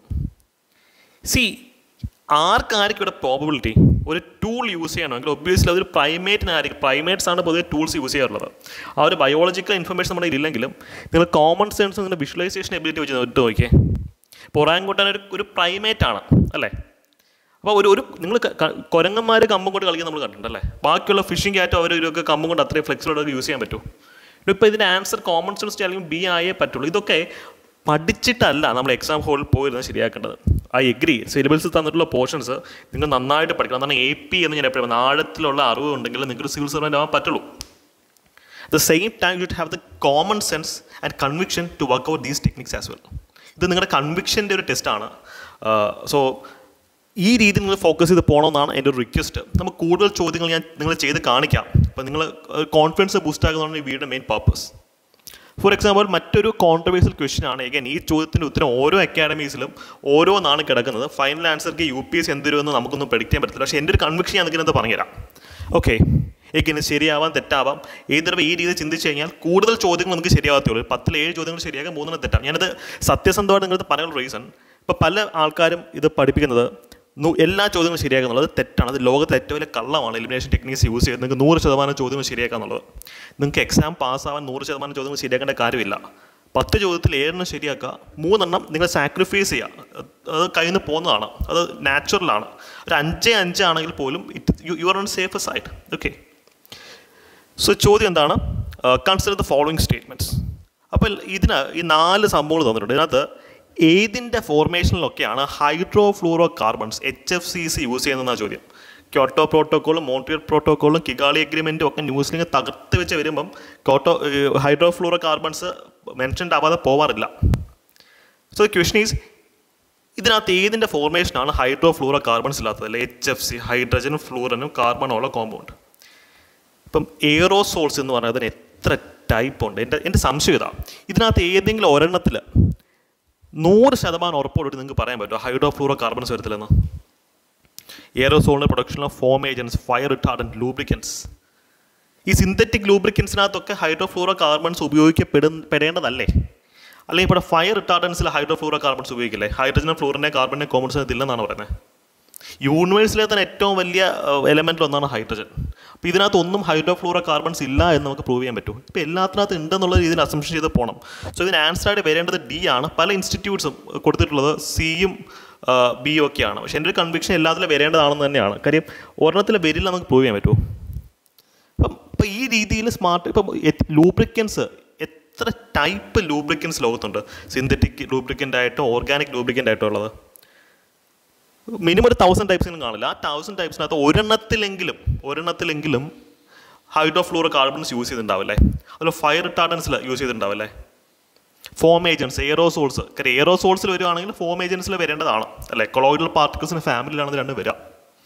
സി, ആർക്കായിരിക്കും ഇവിടെ പ്രോബബിലിറ്റി? ഒരു ടൂൾ യൂസ് ചെയ്യണമെങ്കിൽ ഒബ്വിയസ്ലി അതൊരു പ്രൈമേറ്റിനായിരിക്കും. പ്രൈമേറ്റ്സ് ആണ് പൊതുവെ ടൂൾസ് യൂസ് ചെയ്യാറുള്ളത്. ആ ഒരു ബയോളജിക്കൽ ഇൻഫർമേഷൻ നമ്മുടെ ഇല്ലെങ്കിലും നിങ്ങൾ കോമൺ സെൻസ് നിങ്ങളുടെ വിഷ്വലൈസേഷൻ എബിലിറ്റി വെച്ച് ഇട്ട് നോക്കിയേ. ഇപ്പോൾ ഒറാങ്ങുട്ടാൻ ഒരു ഒരു പ്രൈമേറ്റ് ആണ് അല്ലേ. അപ്പോൾ ഒരു ഒരു നിങ്ങൾ കുരങ്ങന്മാർ കമ്പും കൊണ്ട് കളിക്കാൻ നമ്മൾ കണ്ടിട്ടുണ്ടല്ലേ. ബാക്കിയുള്ള ഫിഷിംഗ് ക്യാറ്റോ അവർ ഇവരൊക്കെ കമ്പും കൊണ്ട് അത്രയും ഫ്ലെക്സിബിൾ യൂസ് ചെയ്യാൻ പറ്റും. ഇപ്പോൾ ഇതിൻ്റെ ആൻസർ കോമൺ സെൻസ് അല്ലെങ്കിൽ ബി ആയേ പറ്റുള്ളൂ. ഇതൊക്കെ പഠിച്ചിട്ടല്ല നമ്മൾ എക്സാം ഹോളിൽ പോയിരുന്നത് ശരിയാക്കേണ്ടത്. I agree. സിലബസിൽ തന്നിട്ടുള്ള പോർഷൻസ് നിങ്ങൾ നന്നായിട്ട് പഠിക്കണം. അതാണ് എ പി എന്ന് ഞാൻ എപ്പോഴും ആഴത്തിലുള്ള അറിവ് ഉണ്ടെങ്കിൽ നിങ്ങൾക്ക് സിവിൽ സർവൻ്റ് ആവാൻ പറ്റുള്ളൂ. At the same time you have the common sense and conviction to work out these techniques as well. ഇത് നിങ്ങളുടെ കൺവിക്ഷൻ്റെ ഒരു ടെസ്റ്റാണ്. സോ ഈ രീതിയിൽ നിങ്ങൾ ഫോക്കസ് ചെയ്ത് പോകണമെന്നാണ് എൻ്റെ ഒരു റിക്വസ്റ്റ്. നമുക്ക് കൂടുതൽ ചോദ്യങ്ങൾ ഞാൻ നിങ്ങൾ ചെയ്ത് കാണിക്കാം. അപ്പോൾ നിങ്ങൾ കോൺഫിഡൻസ് ബൂസ്റ്റ് ആകുന്നതാണ് ഈ വീഡിയോയുടെ മെയിൻ പർപ്പസ്. ഫോർ എക്സാമ്പിൾ മറ്റൊരു കോൺട്രവേഴ്സ്യൽ ക്വസ്റ്റ്യൻ ആണ്. എഗൈൻ ഈ ചോദ്യത്തിൻ്റെ ഉത്തരം ഓരോ അക്കാഡമീസിലും ഓരോന്നാണ് കിടക്കുന്നത്. ഫൈനൽ ആൻസർക്ക് യു പി എസ് എന്ത് വരുമെന്ന് നമുക്കൊന്നും predict ചെയ്യാൻ പറ്റില്ല. പക്ഷേ എൻ്റെ ഒരു കൺവിക്ഷൻ ഞാൻ നിങ്ങൾക്കത് പറഞ്ഞുതരാം. ഓക്കെ, എഗൈൻ ശരിയാവാം തെറ്റാവാം. ഏതൊരു ഈ രീതിയിൽ ചിന്തിച്ച് കഴിഞ്ഞാൽ കൂടുതൽ ചോദ്യങ്ങൾ നമുക്ക് ശരിയാകത്തുള്ളൂ. പത്തിൽ ഏഴ് ചോദ്യങ്ങൾ ശരിയാകാം, മൂന്നെണ്ണം തെറ്റാം. ഞാനത് സത്യസന്ധമായിട്ട് നിങ്ങൾക്ക് പറയാനുള്ള റീസൺ, ഇപ്പോൾ പല ആൾക്കാരും ഇത് പഠിപ്പിക്കുന്നത് എല്ലാ ചോദ്യങ്ങളും ശരിയാക്കുന്നുള്ളത് തെറ്റാണ്. അത് ലോകത്തിലെ ഏറ്റവും വലിയ കള്ളമാണ്. എലിമിനേഷൻ ടെക്നിക്സ് യൂസ് ചെയ്ത് നിങ്ങൾക്ക് നൂറ് ശതമാനം ചോദ്യങ്ങൾ ശരിയാക്കാന്നുള്ളത്. നിങ്ങൾക്ക് എക്സാം പാസ്സാവാൻ നൂറ് ശതമാനം ചോദ്യങ്ങൾ ശരിയാക്കേണ്ട കാര്യമില്ല. പത്ത് ചോദ്യത്തിൽ ഏഴെണ്ണം ശരിയാക്കുക, മൂന്നെണ്ണം നിങ്ങൾ സാക്രിഫൈസ് ചെയ്യുക. അത് കയ്യിൽ നിന്ന് പോകുന്നതാണ്, അത് നാച്ചുറലാണ്. ഒരു അഞ്ച് അഞ്ചാണെങ്കിൽ പോലും it you are on safe side. Okay, so ചോദ്യം എന്താണ്? Consider the following statements. അപ്പോൾ ഇതിന് ഈ നാല് സംഭവങ്ങൾ തന്നിട്ടുണ്ട്. ഇതിനകത്ത് ഏതിൻ്റെ ഫോർമേഷനിലൊക്കെയാണ് hydrofluorocarbons H F C C use ചെയ്യുന്നതെന്നാണ് ചോദ്യം. ക്യോട്ടോ പ്രോട്ടോക്കോളും മോൺട്രിയൽ പ്രോട്ടോക്കോളും കിഗാളി എഗ്രിമെൻറ്റും ഒക്കെ ന്യൂസിലിംഗ് തകർത്ത് വെച്ച് വരുമ്പം Kyoto hydrofluorocarbons mentioned ആവാതെ പോവാറില്ല. സോ ദ ക്വസ്റ്റൻ ഈസ്, ഇതിനകത്ത് ഏതിൻ്റെ ഫോർമേഷനാണ് ഹൈഡ്രോ ഫ്ലൂറോ കാർബൺസ് ഇല്ലാത്തത്? അല്ലെ എച്ച് എഫ് സി, ഹൈഡ്രജനും ഫ്ലൂറനും കാർബണുള്ള കോമ്പൗണ്ട്. ഇപ്പം എയറോസോൾസ് എന്ന് പറയുന്നതിന് എത്ര ടൈപ്പ് ഉണ്ട്? എൻ്റെ എൻ്റെ സംശയം ഇതാണ്, ഇതിനകത്ത് ഏതെങ്കിലും ഒരെണ്ണത്തിൽ നൂറ് ശതമാനം ഉറപ്പോടുകൂടി നിങ്ങൾക്ക് പറയാൻ പറ്റുമോ ഹൈഡ്രോ ഫ്ലൂറോ കാർബൺസ് വരത്തില്ലെന്ന്? എയറോസോളിൻ്റെ production of foam agents, fire retardant, lubricants. ഈ സിന്തറ്റിക് ലൂബ്രിക്കൻസിനകത്തൊക്കെ ഹൈഡ്രോ ഫ്ലൂറോ കാർബൺസ് ഉപയോഗിക്കപ്പെടേണ്ടതല്ലേ? അല്ലെങ്കിൽ ഇവിടെ ഫയർ റിട്ടാർഡൻസിൽ ഹൈഡ്രോ ഫ്ലൂറോ കാർബൺസ് ഉപയോഗിക്കില്ലേ? ഹൈഡ്രജനും ഫ്ലൂറിനെ കാർബണിനെ കോമ്പൺസ് ഇല്ലെന്നാണ് പറയുന്നത്. യൂണിവേഴ്സിലെ തന്നെ ഏറ്റവും വലിയ എലമെൻറ്റിൽ ഒന്നാണ് ഹൈഡ്രജൻ. അപ്പോൾ ഇതിനകത്ത് ഒന്നും ഹൈഡ്രോ ഫ്ലൂറോ കാർബൺസ് ഇല്ല എന്ന് നമുക്ക് പ്രൂവ് ചെയ്യാൻ പറ്റും. ഇപ്പോൾ എല്ലാത്തിനകത്ത് ഉണ്ടെന്നുള്ള രീതിയിൽ അസംഷൻ ചെയ്ത് പോകണം. സോ ഇതിന് ആൻസറായിട്ട് വരേണ്ടത് ഡി ആണ്. പല ഇൻസ്റ്റിറ്റ്യൂട്ട്സും കൊടുത്തിട്ടുള്ളത് സിയും ബിയും ഒക്കെയാണ്. പക്ഷേ എൻ്റെ ഒരു കൺവിക്ഷൻ എല്ലാത്തിലും വരേണ്ടതാണെന്ന് തന്നെയാണ്. കാര്യം ഒരെണ്ണത്തിൽ വരില്ല നമുക്ക് പ്രൂവ് ചെയ്യാൻ പറ്റുമോ? അപ്പം ഇപ്പോൾ ഈ രീതിയിൽ സ്മാർട്ട് ഇപ്പം ലൂബ്രിക്കൻസ് എത്ര ടൈപ്പ് ലൂബ്രിക്കൻസ് ലോകത്തുണ്ട്? സിന്തറ്റിക് ലൂബ്രിക്കൻ്റ് ആയിട്ടോ ഓർഗാനിക് ലൂബ്രിക്കൻ്റ് ആയിട്ടോ ഉള്ളത് മിനിമം ഒരു തൗസൻഡ് ടൈപ്സിനും കാണില്ല. ആ തൗസൻഡ് ടൈപ്സിനകത്ത് ഒരെണ്ണത്തിലെങ്കിലും ഒരെണ്ണത്തിലെങ്കിലും ഹൈഡ്രോ ഫ്ലൂറോ കാർബൺസ് യൂസ് ചെയ്തിട്ടുണ്ടാവില്ലേ? അതുപോലെ ഫയർ റിട്ടാർഡൻസിൽ യൂസ് ചെയ്തിട്ടുണ്ടാവില്ലേ? Foam agents, aerosols. കാര്യം എയറോസോൾസിൽ വരുവാണെങ്കിൽ ഫോം ഏജൻസിൽ വരേണ്ടതാണ് അല്ലേ, കൊളോയിഡൽ പാർട്ടിക്കിൾസിൻ്റെ ഫാമിലിയിലാണ് രണ്ടും വരിക.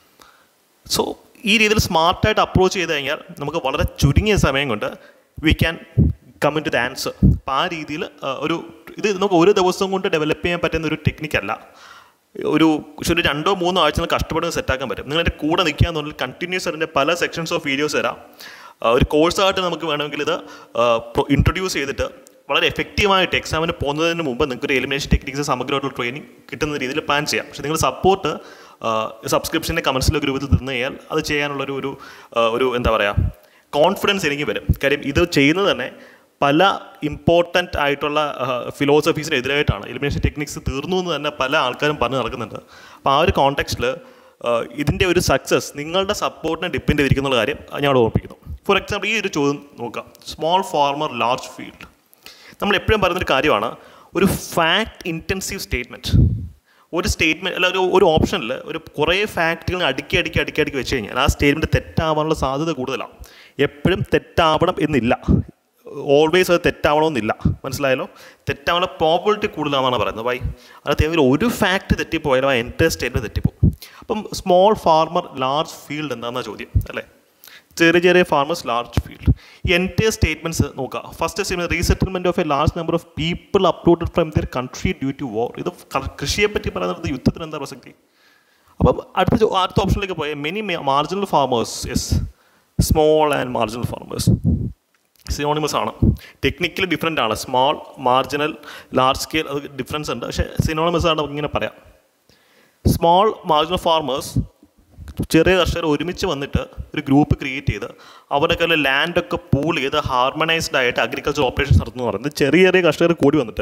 സോ ഈ രീതിയിൽ സ്മാർട്ടായിട്ട് അപ്രോച്ച് ചെയ്ത് കഴിഞ്ഞാൽ നമുക്ക് വളരെ ചുരുങ്ങിയ സമയം കൊണ്ട് we can come in to the answer. അപ്പോൾ ആ രീതിയിൽ ഒരു ഇത് നമുക്ക് ഒരു ദിവസം കൊണ്ട് ഡെവലപ്പ് ചെയ്യാൻ പറ്റുന്ന ഒരു ടെക്നിക്കല്ല. ഒരു പക്ഷെ ഒരു രണ്ടോ മൂന്നോ ആഴ്ച നിങ്ങൾ കഷ്ടപ്പെടുന്ന സെറ്റാക്കാൻ പറ്റും. നിങ്ങളതിൻ്റെ കൂടെ നിൽക്കുക എന്ന് പറഞ്ഞാൽ കണ്ടിന്യൂസ് അതിൻ്റെ പല സെക്ഷൻസ് ഓഫ് വീഡിയോസ് തരാം. ഒരു കോഴ്സായിട്ട് നമുക്ക് വേണമെങ്കിൽ ഇത് ഇൻട്രൊഡ്യൂസ് ചെയ്തിട്ട് വളരെ എഫക്റ്റീവായിട്ട് എക്സാമിന് പോകുന്നതിന് മുമ്പ് നിങ്ങൾക്കൊരു എലിമിനേഷൻ ടെക്നിക്സ് സമഗ്രമായിട്ടുള്ള ട്രെയിനിങ് കിട്ടുന്ന രീതിയിൽ പ്ലാൻ ചെയ്യാം. പക്ഷേ നിങ്ങൾ സപ്പോർട്ട് സബ്സ്ക്രിപ്ഷൻ്റെ കമൻസിലൊക്കെ രൂപത്തിൽ തന്നു കഴിഞ്ഞാൽ അത് ചെയ്യാനുള്ളൊരു ഒരു ഒരു എന്താ പറയുക കോൺഫിഡൻസ് എനിക്ക് വരും. കാര്യം ഇത് ചെയ്യുന്നത് തന്നെ പല ഇമ്പോർട്ടൻ്റ് ആയിട്ടുള്ള ഫിലോസഫീസിനെതിരായിട്ടാണ്. എലിമിനേഷൻ ടെക്നിക്സ് തീർന്നു എന്ന് തന്നെ പല ആൾക്കാരും പറഞ്ഞ് നടക്കുന്നുണ്ട്. അപ്പോൾ ആ ഒരു കോണ്ടെക്സ്റ്റിൽ ഇതിൻ്റെ ഒരു സക്സസ് നിങ്ങളുടെ സപ്പോർട്ടിനെ ഡിപ്പെൻഡ് ചെയ്തിരിക്കുന്ന കാര്യം ഞാൻ ഓർമ്മിപ്പിക്കുന്നു. ഫോർ എക്സാമ്പിൾ ഈ ഒരു ചോദ്യം നോക്കാം, സ്മോൾ ഫാർമർ ലാർജ് ഫീൽഡ്. നമ്മൾ എപ്പോഴും പറയുന്നൊരു കാര്യമാണ് ഒരു ഫാക്ട് ഇൻറ്റൻസീവ് സ്റ്റേറ്റ്മെൻറ്റ്. ഒരു സ്റ്റേറ്റ്മെൻറ്റ് അല്ല ഒരു ഒരു ഓപ്ഷനിൽ ഒരു കുറേ ഫാക്റ്റുകൾ അടുക്കി അടുക്കി അടുക്കി അടുക്കി വെച്ച് കഴിഞ്ഞാൽ ആ സ്റ്റേറ്റ്മെൻറ്റ് തെറ്റാവാനുള്ള സാധ്യത കൂടുതലാണ്. എപ്പോഴും തെറ്റാവണം എന്നില്ല, ഓൾവേസ് അത് തെറ്റാവണമെന്നില്ല. മനസ്സിലായല്ലോ? തെറ്റാവാനുള്ള പ്രോബിലിറ്റി കൂടുതലാണെന്നാണ് പറയുന്നത്. വൈ? അതിനകത്ത് ഏതെങ്കിലും ഒരു ഫാക്റ്റ് തെറ്റിപ്പോയാലും ആ എൻ്റെ സ്റ്റേറ്റ്മെൻറ്റ് തെറ്റിപ്പോകും. അപ്പം സ്മോൾ ഫാർമർ ലാർജ് ഫീൽഡ് എന്താണെന്ന ചോദ്യം അല്ലേ? ചെറിയ ചെറിയ ഫാർമേഴ്സ് ലാർജ് ഫീൽഡ്. ഈ എൻ്റെ സ്റ്റേറ്റ്മെൻറ്റ്സ് നോക്കുക. First statement resettlement of a large number of people uploaded from their country due to war. ഇത് കൃഷിയെ പറ്റി പറയുന്നത് യുദ്ധത്തിന് എന്താ പ്രസക്തി? അപ്പം അടുത്ത അടുത്ത ഓപ്ഷനിലേക്ക് പോയ many marginal farmers. Yes, small and marginal farmers synonymous ആണ്. ടെക്നിക്കലി ഡിഫറെൻ്റ് ആണ്. സ്മോൾ, മാർജിനൽ, ലാർജ് സ്കെയിൽ അത് ഡിഫറൻസ് ഉണ്ട്. പക്ഷേ സിനോണിമസ് ആണ് നമുക്കിങ്ങനെ പറയാം. സ്മോൾ മാർജിനൽ ഫാർമേഴ്സ് ചെറിയ കർഷകർ ഒരുമിച്ച് വന്നിട്ട് ഒരു ഗ്രൂപ്പ് ക്രിയേറ്റ് ചെയ്ത് അവരുടെ കയ്യിൽ ലാൻഡൊക്കെ പൂൾ ചെയ്ത് ഹാർമണൈസ്ഡ് ആയിട്ട് അഗ്രികൾച്ചർ ഓപ്പറേഷൻസ് നടത്തുന്നു പറയുന്നത്. ചെറിയ ചെറിയ കർഷകർ കൂടി വന്നിട്ട്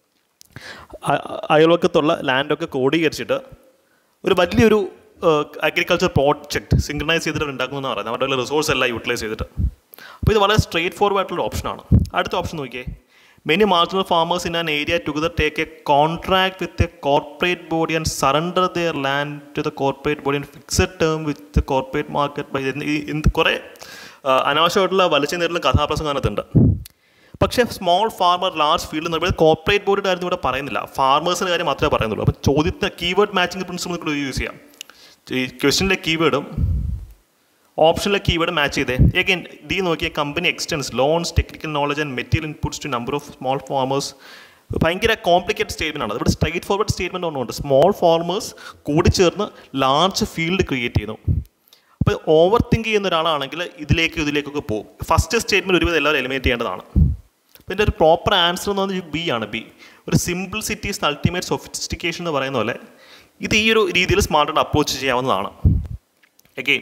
അയൽവക്കത്തുള്ള ലാൻഡൊക്കെ ക്രോഡീകരിച്ചിട്ട് ഒരു വലിയൊരു അഗ്രികൾച്ചർ പ്രോജക്റ്റ് സിംഗ്രണൈസ് ചെയ്തിട്ട് ഉണ്ടാക്കുന്നതെന്ന് പറയുന്നത് അവരുടെ റിസോഴ്സ് എല്ലാം യൂട്ടിലൈസ് ചെയ്തിട്ട്. അപ്പോൾ ഇത് വളരെ സ്ട്രേറ്റ് ഫോർവേഡ് ആയിട്ടുള്ള ഓപ്ഷനാണ്. അടുത്ത ഓപ്ഷൻ നോക്കിയേ, many marginal farmers in an area together take a contract with a corporate body and surrender their land to the corporate body and fixed term with the corporate market by. എന്ത് കുറേ അനാവശ്യമായിട്ടുള്ള വലിച്ചു നേരിടുന്ന കഥാപ്രസംഗത്തിനുണ്ട്. പക്ഷേ small farmer large field എന്ന് പറയുമ്പോൾ corporate ബോഡിയുടെ കാര്യം ഇവിടെ പറയുന്നില്ല, ഫാർമേഴ്സിൻ്റെ കാര്യം മാത്രമേ പറയുന്നുള്ളൂ. അപ്പോൾ ചോദ്യത്തിന് കീവേഡ് മാച്ചിങ് പ്രിൻസിപ്പിൾ കൂടെ യൂസ് ചെയ്യാം. ഈ ക്വസ്റ്റ്യനിലെ കീവേഡും ഓപ്ഷനിലെ കീവേഡ് മാച്ച് ചെയ്തേ. Again the Nokia company extends loans technical knowledge and material inputs to number of small farmers. ഭയങ്കര കോംപ്ലിക്കേറ്റഡ് സ്റ്റേറ്റ്മെൻ്റ് ആണ്. ഇവിടെ സ്ട്രൈറ്റ് ഫോർവേഡ് സ്റ്റേറ്റ്മെൻറ്റ് ഒന്നുണ്ട്. സ്മോൾ ഫാർമേഴ്സ് കൂടി ചേർന്ന് ലാർജ് ഫീൽഡ് ക്രിയേറ്റ് ചെയ്യുന്നു. അപ്പോൾ ഓവർ തിങ്ക് ചെയ്യുന്ന ഒരാളാണെങ്കിൽ ഇതിലേക്ക് ഇതിലേക്കൊക്കെ പോകും. ഫസ്റ്റ് സ്റ്റേറ്റ്മെൻറ്റ് ഒരുവിധം എല്ലാവരും എലിമിനേറ്റ് ചെയ്യേണ്ടതാണ്. അപ്പോൾ ഇതിൻ്റെ ഒരു പ്രോപ്പർ ആൻസർ എന്ന് പറഞ്ഞാൽ ബി ആണ്. ബി ഒരു സിംപ്ലിസിറ്റി ഈസ് അൾട്ടിമേറ്റ് സൊഫിസ്റ്റിക്കേഷൻ എന്ന് പറയുന്ന പോലെ ഇത് ഈ ഒരു രീതിയിൽ സ്മാർട്ടായിട്ട് അപ്രോച്ച് ചെയ്യാവുന്നതാണ്. എഗെയിൻ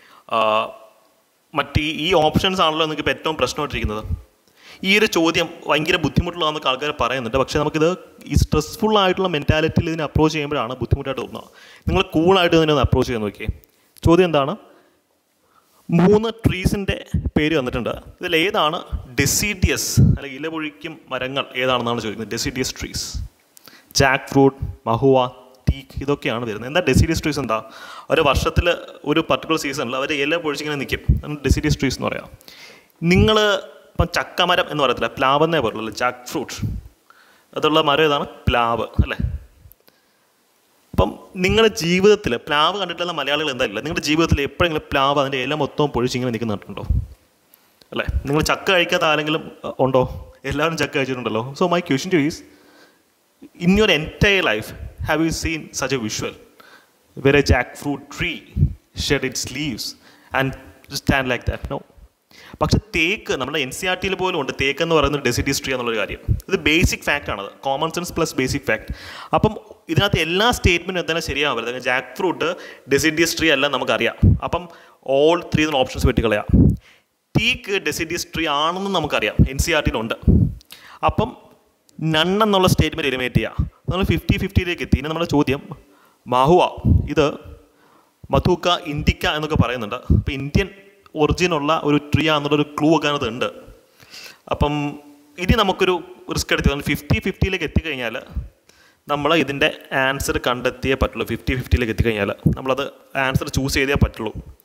മറ്റ് ഈ ഓപ്ഷൻസ് ആണല്ലോ നിങ്ങൾക്ക് ഇപ്പോൾ ഏറ്റവും പ്രശ്നമായിട്ടിരിക്കുന്നത്. ഈ ഒരു ചോദ്യം ഭയങ്കര ബുദ്ധിമുട്ടുള്ളതാണെന്നൊക്കെ ആൾക്കാർ പറയുന്നുണ്ട്. പക്ഷേ നമുക്കിത് ഈ സ്ട്രെസ്ഫുൾ ആയിട്ടുള്ള മെൻറ്റാലിറ്റിയിൽ ഇതിനെ അപ്രോച്ച് ചെയ്യുമ്പോഴാണ് ബുദ്ധിമുട്ടായിട്ട് തോന്നുന്നത്. നിങ്ങൾ കൂളായിട്ട് ഇതിനെ ഒന്ന് അപ്രോച്ച് ചെയ്യാൻ നോക്കിയേ. ചോദ്യം എന്താണ്? മൂന്ന് ട്രീസിൻ്റെ പേര് വന്നിട്ടുണ്ട്. ഇതിൽ ഏതാണ് ഡെസിഡിയസ് അല്ലെങ്കിൽ ഇലപൊഴിക്കും മരങ്ങൾ ഏതാണെന്നാണ് ചോദിക്കുന്നത്. Deciduous trees, jackfruit, mahua, teak ഇതൊക്കെയാണ് വരുന്നത്. എന്താ ഡെസിഡിയസ് ട്രീസ്? എന്താ ഒരു വർഷത്തിൽ ഒരു പർട്ടിക്കുലർ സീസണിൽ അവർ ഇല പൊഴിച്ചിങ്ങനെ നിൽക്കും. അതാണ് ഡെസിഡിയസ് ട്രീസ് എന്ന് പറയാം. നിങ്ങൾ ഇപ്പം ചക്കമരം എന്ന് പറയത്തില്ല, പ്ലാവെന്നേ പറയുള്ളൂ. ജാക്ക് ഫ്രൂട്ട് അതുള്ള മരം ഏതാണ്? പ്ലാവ് അല്ലേ? അപ്പം നിങ്ങളുടെ ജീവിതത്തിൽ പ്ലാവ് കണ്ടിട്ടുള്ള മലയാളികൾ എന്തായില്ല, നിങ്ങളുടെ ജീവിതത്തിൽ എപ്പോഴെങ്കിലും പ്ലാവ് അതിൻ്റെ ഇല മൊത്തം പൊഴിച്ചിങ്ങനെ നിൽക്കുന്നുണ്ടോ അല്ലേ? നിങ്ങൾ ചക്ക കഴിക്കാത്ത ആരെങ്കിലും ഉണ്ടോ? എല്ലാവരും ചക്ക കഴിച്ചിട്ടുണ്ടല്ലോ. So my question to is, in your entire life have you seen such a visual where a jackfruit tree shed its leaves and stand like that? No. പക്ഷെ തേക്ക് നമ്മുടെ എൻ സി ആർ ടിയിൽ പോലും ഉണ്ട് തേക്ക് എന്ന് പറയുന്നത് ഡെസിഡിയസ് ട്രീ എന്നുള്ളൊരു കാര്യം. ഇത് ബേസിക് ഫാക്റ്റ് ആണത്, common sense plus basic fact. അപ്പം ഇതിനകത്ത് എല്ലാ സ്റ്റേറ്റ്മെൻറ്റും എന്തായാലും ശരിയാവരുത്. ജാക്ക് ഫ്രൂട്ട് ഡെസിഡിയസ് ട്രീ അല്ല നമുക്കറിയാം. അപ്പം ഓൾ ത്രീ എന്ന ഓപ്ഷൻസ് വെട്ടിക്കളയാം. ടീക്ക് ഡെസിഡിയസ് ട്രീ ആണെന്ന് നമുക്കറിയാം, എൻ സി ആർ ടിയിലുണ്ട്. അപ്പം നണ്ണെന്നുള്ള സ്റ്റേറ്റ്മെൻറ്റ് എലിമിനേറ്റ് ചെയ്യുക. നമ്മൾ ഫിഫ്റ്റി ഫിഫ്റ്റിയിലേക്ക് എത്തി. ഇനി നമ്മുടെ ചോദ്യം മാഹുവ, ഇത് മധുക്ക, ഇൻഡിക്ക എന്നൊക്കെ പറയുന്നുണ്ട്. അപ്പോൾ ഇന്ത്യൻ ഒറിജിനുള്ള ഒരു ട്രീ ആണെന്നുള്ളൊരു ക്ലൂ ഒക്കെ അതിനകത്ത് ഉണ്ട്. അപ്പം ഇനി നമുക്കൊരു റിസ്ക് എടുത്ത് ഫിഫ്റ്റി ഫിഫ്റ്റിയിലേക്ക് എത്തിക്കഴിഞ്ഞാൽ നമ്മൾ ഇതിൻ്റെ ആൻസർ കണ്ടെത്തിയേ പറ്റുള്ളൂ. ഫിഫ്റ്റി ഫിഫ്റ്റിയിലേക്ക് എത്തിക്കഴിഞ്ഞാൽ നമ്മളത് ആൻസർ ചൂസ് ചെയ്തേ പറ്റുള്ളൂ.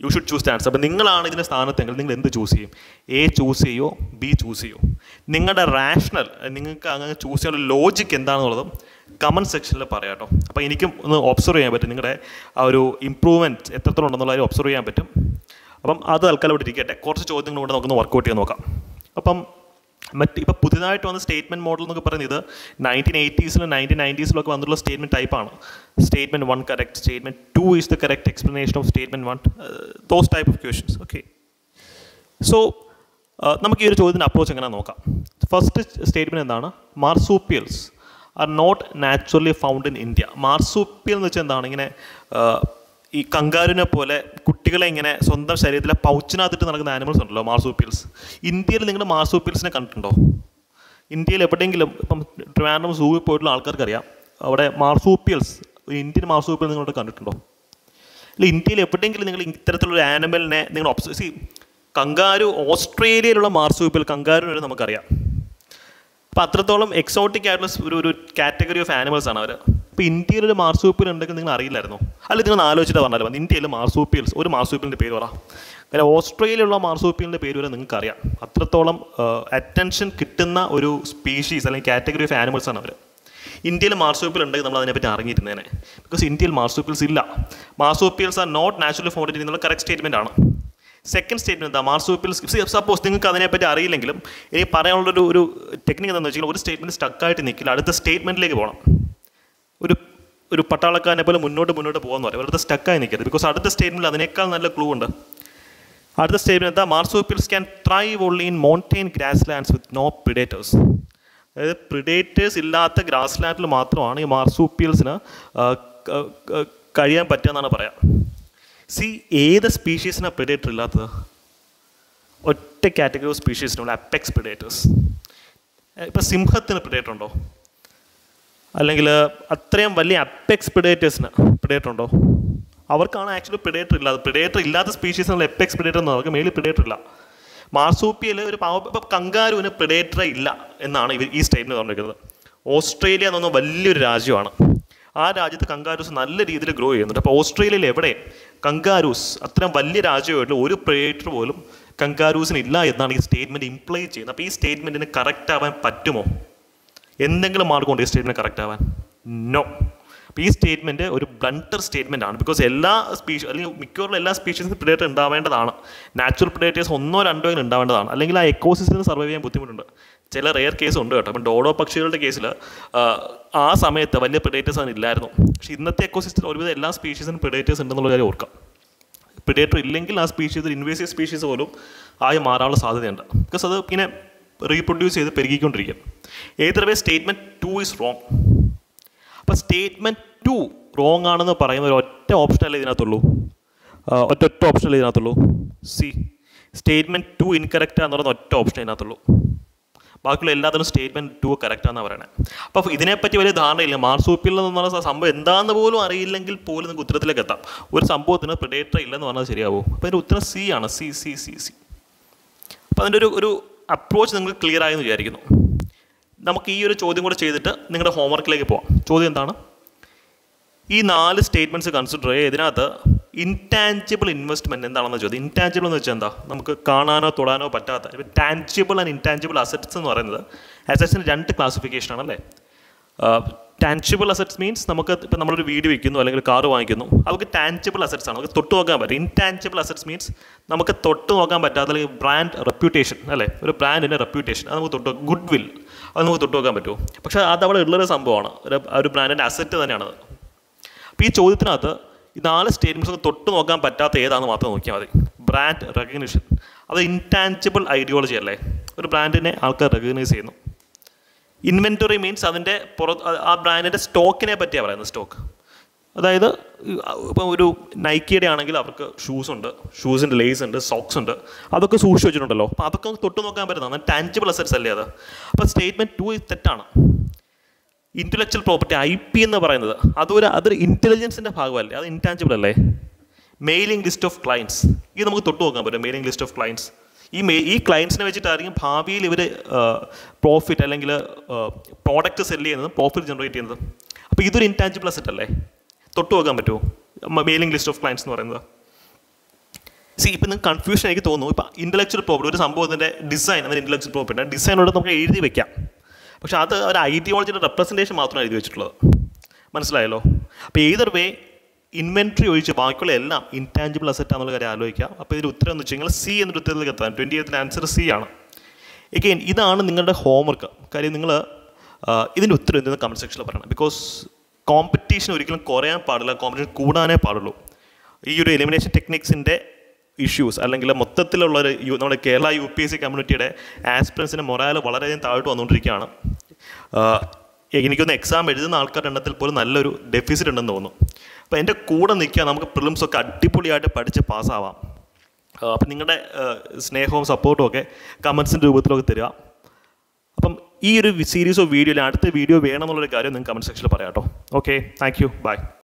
You should choose the answer. അപ്പോൾ നിങ്ങളാണ് ഇതിൻ്റെ സ്ഥാനത്തെങ്കിൽ നിങ്ങൾ എന്ത് ചൂസ് ചെയ്യും? എ ചൂസ് ചെയ്യോ ബി ചൂസ് ചെയ്യോ? നിങ്ങളുടെ റാഷണൽ നിങ്ങൾക്ക് അങ്ങനെ ചൂസ് ചെയ്യാനുള്ള ലോജിക്ക് എന്താണെന്നുള്ളതും കമൻറ്റ് സെക്ഷനിൽ പറയാം കേട്ടോ. അപ്പോൾ എനിക്കും ഒന്ന് ഒബ്സർവ് ചെയ്യാൻ പറ്റും നിങ്ങളുടെ ആ ഒരു ഇമ്പ്രൂവ്മെൻറ്റ് എത്രത്തോളം ഉണ്ടെന്നുള്ള കാര്യം ഒബ്സർവ് ചെയ്യാൻ പറ്റും. അപ്പം അത് തൽക്കാലം ഇവിടെ ഇരിക്കട്ടെ. കുറച്ച് ചോദ്യങ്ങൾ കൂടെ നമുക്കൊന്ന് വർക്കൗട്ട് ചെയ്യാൻ നോക്കാം. അപ്പം മറ്റ് ഇപ്പോൾ പുതിയതായിട്ട് വന്ന സ്റ്റേറ്റ്മെൻറ്റ് മോഡൽ എന്നൊക്കെ പറയുന്നത് ഇത് നയൻറ്റീൻ എയ്റ്റീസിലും നയൻറ്റീൻ നയൻറ്റീസിലൊക്കെ വന്നിട്ടുള്ള സ്റ്റേറ്റ്മെൻറ്റ് ടൈപ്പാണ്. Statement one correct, statement two is the correct explanation of statement one, those type of questions. Okay, so നമുക്ക് ഈ ഒരു ചോദ്യത്തിൻ്റെ അപ്രോച്ച് എങ്ങനെ നോക്കാം. ഫസ്റ്റ് സ്റ്റേറ്റ്മെൻറ്റ് എന്താണ്? Marsupials are not naturally found in India. Marsupial എന്ന് വെച്ചാൽ എന്താണ്? ഇങ്ങനെ ഈ കങ്കാരുവിനെ പോലെ കുട്ടികളെ ഇങ്ങനെ സ്വന്തം ശരീരത്തിലെ പൗച്ചിനകത്തിട്ട് നടക്കുന്ന ആനിമൽസ് ഉണ്ടല്ലോ, മാർസൂപ്പിയൽസ്. ഇന്ത്യയിൽ നിങ്ങൾ മാർസൂപ്പിയൽസിനെ കണ്ടിട്ടുണ്ടോ? ഇന്ത്യയിൽ എവിടെയെങ്കിലും ഇപ്പം ട്രിവാൻഡ്രം സൂവിൽ പോയിട്ടുള്ള ആൾക്കാർക്കറിയാം, അവിടെ മാർസൂപ്പിയൽസ്, ഇന്ത്യൻ മാർസൂപ്പിയൽ നിങ്ങളോട് കണ്ടിട്ടുണ്ടോ? അല്ല, ഇന്ത്യയിൽ എവിടെയെങ്കിലും നിങ്ങൾ ഇത്തരത്തിലുള്ള ആനിമലിനെ നിങ്ങൾ ഒബ്സർവ് ചെയ്യും. കങ്കാരു, ഓസ്ട്രേലിയയിലുള്ള മാർസൂപ്പിയൽ കങ്കാരു വരെ നമുക്കറിയാം. അപ്പോൾ അത്രത്തോളം എക്സോട്ടിക് ആയിട്ടുള്ള ഒരു ഒരു കാറ്റഗറി ഓഫ് ആനിമൽസ് ആണ് അവർ. ഇപ്പോൾ ഇന്ത്യയിൽ ഒരു മാർസൂപ്പിയൽ ഉണ്ടെങ്കിൽ നിങ്ങൾ അറിയില്ലായിരുന്നു? അല്ലെങ്കിൽ നിങ്ങൾ ആലോചിച്ചിട്ട് പറഞ്ഞാലും ഇന്ത്യയിൽ മാർസൂപ്പിയൽസ്, ഒരു മാർസൂപ്പിയലിൻ്റെ പേര് പറ. അങ്ങനെ ഓസ്ട്രേലിയയിലുള്ള മാർസൂപ്പിയലിൻ്റെ പേര് വരെ നിങ്ങൾക്ക് അറിയാം. അത്രത്തോളം അറ്റൻഷൻ കിട്ടുന്ന ഒരു സ്പീഷീസ് അല്ലെങ്കിൽ കാറ്റഗറി ഓഫ് ആനിമൽസ് ആണ് അവർ. ഇന്ത്യയിൽ മാർസൂപ്പിയൽ ഉണ്ടെങ്കിൽ നമ്മൾ അതിനെപ്പറ്റി അറിഞ്ഞിരുന്നേനെ. ബിക്കോസ് ഇന്ത്യയിൽ മാർസൂപ്പിയൽസ് ഇല്ല. Marsupials are not naturally found in എന്നുള്ള കറക്റ്റ് സ്റ്റേറ്റ്മെൻ്റ് ആണ്. സെക്കൻഡ് സ്റ്റേറ്റ്മെൻറ്റ് എന്താ? മാർസൂപ്പിയൽസ്, സപ്പോസ് നിങ്ങൾക്ക് അതിനെപ്പറ്റി അറിയില്ലെങ്കിലും എനിക്ക് പറയാനുള്ളൊരു ഒരു ടെക്നിക്ക് എന്താണെന്ന് വെച്ചാൽ ഒരു സ്റ്റേറ്റ്മെൻറ്റ് സ്റ്റക്കായിട്ട് നിൽക്കില്ല, അടുത്ത സ്റ്റേറ്റ്മെൻറ്റിലേക്ക് പോകണം. ഒരു ഒരു പട്ടാളക്കാരനെ പോലെ മുന്നോട്ട് മുന്നോട്ട് പോകുമെന്ന് പറയും. അടുത്ത സ്റ്റക്കായി നിൽക്കരുത്. ബിക്കോസ് അടുത്ത സ്റ്റേറ്റ്മെൻറ്റിൽ അതിനേക്കാൾ നല്ല ക്ലൂ ഉണ്ട്. അടുത്ത സ്റ്റേറ്റ്മെൻറ്റ് എന്താ? Marsupials can thrive only in mountain grasslands with no predators. അതായത് പ്രിഡേറ്റേഴ്സ് ഇല്ലാത്ത ഗ്രാസ് ലാൻഡിൽ മാത്രമാണ് ഈ മാർസൂപ്പിയൽസിന് കഴിയാൻ പറ്റുക എന്നാണ് പറയാം. സി, ഏത് സ്പീഷീസിനാണ് പ്രിഡേറ്റർ ഇല്ലാത്തത്? ഒറ്റ കാറ്റഗറി ഓഫ് സ്പീഷീസിനുള്ള അപ്പെക്സ് പ്രിഡേറ്റേഴ്സ്. ഇപ്പോൾ സിംഹത്തിന് പ്രിഡേറ്റർ ഉണ്ടോ? അല്ലെങ്കിൽ അത്രയും വലിയ അപ്പെക്സ് പ്രിഡേറ്റേഴ്സിന് പ്രിഡേറ്റർ ഉണ്ടോ? അവർക്കാണ് ആക്ച്വലി പ്രിഡേറ്റർ ഇല്ലാതെ. പ്രിഡേറ്റർ ഇല്ലാത്ത സ്പീഷീസിനുള്ള എപ്പെക്സ് പ്രിഡേറ്റർ എന്ന് അവർക്ക് മേളിൽ പ്രിഡേറ്റർ ഇല്ല. മാർസൂപ്പിയൽ ഒരു പാവ, ഇപ്പം കങ്കാരുവിന് പ്രിഡേറ്റർ ഇല്ല എന്നാണ് ഇവർ ഈ സ്റ്റേറ്റ്മെൻറ്റ് പറഞ്ഞിരിക്കുന്നത്. ഓസ്ട്രേലിയ എന്ന് പറഞ്ഞാൽ വലിയൊരു രാജ്യമാണ്. ആ രാജ്യത്ത് കങ്കാരൂസ് നല്ല രീതിയിൽ ഗ്രോ ചെയ്യുന്നുണ്ട്. അപ്പോൾ ഓസ്ട്രേലിയയിൽ എവിടെ കങ്കാരൂസ്, അത്രയും വലിയ രാജ്യമായിട്ടുള്ള ഒരു പ്രിഡേറ്റർ പോലും കങ്കാരൂസിന് ഇല്ല എന്നാണ് ഈ സ്റ്റേറ്റ്മെൻറ്റ് ഇംപ്ലൈ ചെയ്യുന്നത്. അപ്പോൾ ഈ സ്റ്റേറ്റ്മെൻറ്റിന് കറക്റ്റ് ആവാൻ പറ്റുമോ? എന്തെങ്കിലും മാർഗമുണ്ട് ഈ സ്റ്റേറ്റ്മെൻറ്റ് കറക്റ്റ് ആവാൻ? നോ. അപ്പോൾ ഈ സ്റ്റേറ്റ്മെൻറ്റ് ഒരു ബ്ലണ്ടർ സ്റ്റേറ്റ്മെൻ്റ് ആണ്. ബിക്കോസ് എല്ലാ സ്പീഷീസ് അല്ലെങ്കിൽ മിക്കവാറും എല്ലാ സ്പീഷീസിനും പ്രിഡേറ്റർ ഉണ്ടാവേണ്ടതാണ്. നാച്ചുറൽ പ്രിഡേറ്റേഴ്സ് ഒന്നോ രണ്ടോ എങ്കിലും ഉണ്ടാവേണ്ടതാണ്. അല്ലെങ്കിൽ ആ എക്കോസിസ്റ്റത്തിന് സർവൈവ് ചെയ്യാൻ ബുദ്ധിമുട്ടുണ്ട്. ചില റെയർ കേസ് ഉണ്ട് കേട്ടോ. അപ്പം ഡോഡോ പക്ഷികളുടെ കേസിൽ ആ സമയത്ത് വലിയ പ്രിഡേറ്റേഴ്സ് അതിന് ഇല്ലായിരുന്നു. പക്ഷേ ഇന്നത്തെ എക്കോസിസ്റ്റത്തിൽ ഒരുവിധം എല്ലാ സ്പീഷീസിനും പ്രിഡേറ്റേഴ്സ് ഉണ്ടെന്നുള്ള കാര്യം ഓർക്കാം. പ്രിഡേറ്റർ ഇല്ലെങ്കിൽ ആ സ്പീഷീസ് ഒരു ഇൻവേസീവ് സ്പീഷീസ് പോലും ആയി മാറാനുള്ള സാധ്യതയുണ്ട്. ബിക്കോസ് അത് ഇങ്ങനെ റീപ്രൊഡ്യൂസ് ചെയ്ത് പെരുകിക്കൊണ്ടിരിക്കും. ഏതൊരു way statement two is wrong. അപ്പോൾ സ്റ്റേറ്റ്മെൻറ്റ് ടു റോങ് ആണെന്ന് പറയുന്ന ഒരു ഒറ്റ ഓപ്ഷനല്ലേ ഇതിനകത്തുള്ളൂ? ഒറ്റ ഒറ്റ ഓപ്ഷനല്ലേ ഇതിനകത്തുള്ളൂ? സി, സ്റ്റേറ്റ്മെൻറ്റ് ടു ഇൻകറക്റ്റ് എന്ന് പറയുന്ന ഒറ്റ ഓപ്ഷൻ ഇതിനകത്തുള്ളൂ. ബാക്കിയുള്ള എല്ലാത്തിനും സ്റ്റേറ്റ്മെൻറ്റ് ടു കറക്റ്റാണെന്നാണ് പറയണത്. അപ്പോൾ ഇതിനെപ്പറ്റി വലിയ ധാരണയില്ല. മാർസൂപ്പിയൽ എന്നുള്ള സംഭവം എന്താണെന്ന് പോലും അറിയില്ലെങ്കിൽ പോലും നിങ്ങൾക്ക് ഉത്തരത്തിലേക്ക് എത്താം. ഒരു സംഭവത്തിന് പ്രിഡേറ്റർ ഇല്ലെന്ന് പറഞ്ഞാൽ ശരിയാവും. അപ്പോൾ അതിൻ്റെ ഉത്തരം സി ആണ്. സി സി സി സി അപ്പോൾ അതിൻ്റെ ഒരു ഒരു അപ്രോച്ച് നിങ്ങൾക്ക് ക്ലിയർ ആയെന്ന് വിചാരിക്കുന്നു. നമുക്ക് ഈ ഒരു ചോദ്യം കൂടെ ചെയ്തിട്ട് നിങ്ങളുടെ ഹോംവർക്കിലേക്ക് പോവാം. ചോദ്യം എന്താണ്? ഈ നാല് സ്റ്റേറ്റ്മെൻറ്റ്സ് കൺസിഡർ ചെയ്യുക. ഇതിനകത്ത് ഇൻടാഞ്ചിബിൾ ഇൻവെസ്റ്റ്മെൻറ്റ് എന്താണെന്ന് ചോദ്യം. ഇൻടാഞ്ചിബിൾ എന്ന് വെച്ചാൽ എന്താ? നമുക്ക് കാണാനോ തൊടാനോ പറ്റാത്ത. ഇപ്പോൾ ടാഞ്ചിബിൾ ആൻഡ് ഇൻടാഞ്ചിബിൾ അസറ്റ്സ് എന്ന് പറയുന്നത് അസറ്റ്സിന് രണ്ട് ക്ലാസിഫിക്കേഷനാണ് അല്ലേ? ടാഞ്ചിബിൾ അസറ്റ്സ് മീൻസ് നമുക്ക് ഇപ്പോൾ നമ്മളൊരു വീട് വയ്ക്കുന്നു അല്ലെങ്കിൽ കാറ് വാങ്ങിക്കുന്നു, അതൊക്കെ ടാഞ്ചിബിൾ അസറ്റ്സ് ആണ്, നമുക്ക് തൊട്ട് നോക്കാൻ പറ്റും. ഇൻടാഞ്ചിബിൾ അസറ്റ്സ് മീൻസ് നമുക്ക് തൊട്ട് നോക്കാൻ പറ്റാത്ത അല്ലെങ്കിൽ ബ്രാൻഡ് റെപ്യൂട്ടേഷൻ അല്ലേ? ഒരു ബ്രാൻഡിൻ്റെ റെപ്യൂട്ടേഷൻ അത് നമുക്ക് തൊട്ട്, ഗുഡ് വിൽ അത് നമുക്ക് തൊട്ട് നോക്കാൻ പറ്റുമോ? പക്ഷേ അത് അവിടെ ഉള്ളൊരു സംഭവമാണ്, ഒരു ബ്രാൻഡിൻ്റെ അസറ്റ് തന്നെയാണത്. അപ്പോൾ ഈ ചോദ്യത്തിനകത്ത് ഈ നാല് സ്റ്റേറ്റ്മെൻറ്റ്സ് ഒക്കെ തൊട്ട് നോക്കാൻ പറ്റാത്ത ഏതാണെന്ന് മാത്രം നോക്കിയാൽ മതി. ബ്രാൻഡ് റെക്കഗ്നിഷൻ അത് ഇൻടാഞ്ചിബിൾ ഐഡിയോളജി അല്ലേ? ഒരു ബ്രാൻഡിനെ ആൾക്കാർ റെക്കഗ്നൈസ് ചെയ്യുന്നു. ഇൻവെൻറ്ററി മീൻസ് അതിൻ്റെ പുറത്ത് ആ ബ്രാൻഡിൻ്റെ സ്റ്റോക്കിനെ പറ്റിയാണ് പറയുന്നത്. സ്റ്റോക്ക് അതായത് ഇപ്പോൾ ഒരു നൈക്കിയുടെ ആണെങ്കിൽ അവർക്ക് ഷൂസ് ഉണ്ട്, ഷൂസിൻ്റെ ലേസ് ഉണ്ട്, സോക്സ് ഉണ്ട്, അതൊക്കെ സൂക്ഷിച്ച് വെച്ചിട്ടുണ്ടല്ലോ. അപ്പോൾ അതൊക്കെ തൊട്ട് നോക്കാൻ പറ്റുന്നതാണ് ടാഞ്ചിബിൾ അസറ്റ്സ് അല്ലേ അത്? അപ്പോൾ സ്റ്റേറ്റ്മെൻറ്റ് ടു തെറ്റാണ്. ഇൻ്റലക്ച്വൽ പ്രോപ്പർട്ടി ഐ പി എന്ന് പറയുന്നത് അതൊരു അതൊരു ഇൻ്റലിജൻസിൻ്റെ ഭാഗമല്ലേ? അത് ഇൻടാഞ്ചിബിൾ അല്ലേ? മെയിലിംഗ് ലിസ്റ്റ് ഓഫ് ക്ലയൻസ് ഇത് നമുക്ക് തൊട്ട് നോക്കാൻ പറ്റും. മെയിലിംഗ് ലിസ്റ്റ് ഓഫ് ക്ലയൻസ് ഈ മെ ഈ ക്ലയൻസിനെ വെച്ചിട്ടായിരിക്കും ഭാവിയിൽ ഇവർ പ്രോഫിറ്റ് അല്ലെങ്കിൽ പ്രോഡക്റ്റ് സെല് ചെയ്യുന്നത്, പ്രോഫിറ്റ് ജനറേറ്റ് ചെയ്യുന്നത്. അപ്പോൾ ഇതൊരു ഇൻടാഞ്ചിബിൾ അസറ്റ് അല്ലേ? തൊട്ട് നോക്കാൻ പറ്റുമോ മെയിലിംഗ് ലിസ്റ്റ് ഓഫ് ക്ലയൻസ് എന്ന് പറയുന്നത്? സി ഇപ്പം നിങ്ങൾക്ക് കൺഫ്യൂഷൻ എനിക്ക് തോന്നുന്നു. ഇപ്പം ഇൻ്റലക്ച്വൽ പ്രോപ്പർട്ടി ഒരു സംഭവത്തിൻ്റെ ഡിസൈൻ അതൊരു ഇൻ്റലക്ച്വൽ പ്രോപ്പർട്ടി ഡിസൈനോട് നമുക്ക് എഴുതി വെക്കാം. പക്ഷെ അത് ഒരു ഐഡിയോളജിയുടെ റെപ്രസെൻറ്റേഷൻ മാത്രമാണ് എഴുതി വെച്ചിട്ടുള്ളത്. മനസ്സിലായല്ലോ? അപ്പോൾ ഏതൊർ വേ ഇൻവെൻട്രി ഒഴിച്ച് ബാക്കിയുള്ള എല്ലാം ഇൻടാഞ്ചിബിൾ അസറ്റ് എന്നുള്ള കാര്യം ആലോചിക്കാം. അപ്പോൾ ഇതിൻ്റെ ഉത്തരം എന്ന് വെച്ച് കഴിഞ്ഞാൽ സി എന്നൊരു ഉത്തരത്തിലേക്ക് എത്താൻ ട്വൻറ്റി എയ്ത്തിൻ്റെ ആൻസർ സി ആണ്. എഗെയിൻ ഇതാണ് നിങ്ങളുടെ ഹോംവർക്ക്. കാര്യം നിങ്ങൾ ഇതിൻ്റെ ഉത്തരം എന്തെന്ന് കമൻറ്റ് സെക്ഷനിൽ പറയണം. ബിക്കോസ് കോമ്പറ്റീഷൻ ഒരിക്കലും കുറയാൻ പാടില്ല, കോമ്പറ്റീഷൻ കൂടാനേ പാടുള്ളൂ. ഈ ഒരു എലിമിനേഷൻ ടെക്നിക്സിൻ്റെ ഇഷ്യൂസ് അല്ലെങ്കിൽ മൊത്തത്തിലുള്ളൊരു യു നമ്മുടെ Kerala U P S C കമ്മ്യൂണിറ്റിയുടെ ആസ്പിറൻസിൻ്റെ മൊറാൽ വളരെയധികം താഴോട്ട് വന്നുകൊണ്ടിരിക്കുകയാണ്. എനിക്കൊന്ന് എക്സാം എഴുതുന്ന ആൾക്കാരുടെ എണ്ണത്തിൽ പോലും നല്ലൊരു ഡെഫിസിറ്റ് ഉണ്ടെന്ന് തോന്നുന്നു. അപ്പോൾ എൻ്റെ കൂടെ നിൽക്കുക, നമുക്ക് പ്രിലിംസൊക്കെ അടിപൊളിയായിട്ട് പഠിച്ച് പാസ്സാവാം. അപ്പം നിങ്ങളുടെ സ്നേഹവും സപ്പോർട്ടും ഒക്കെ കമൻസിൻ്റെ രൂപത്തിലൊക്കെ തരിക. അപ്പം ഈ ഒരു സീരീസ് ഓഫ് വീഡിയോയിൽ അടുത്ത വീഡിയോ വേണമെന്നുള്ളൊരു കാര്യം നിങ്ങൾക്ക് കമൻറ്റ് സെക്ഷനിൽ പറയാം കേട്ടോ. Okay, thank you, by.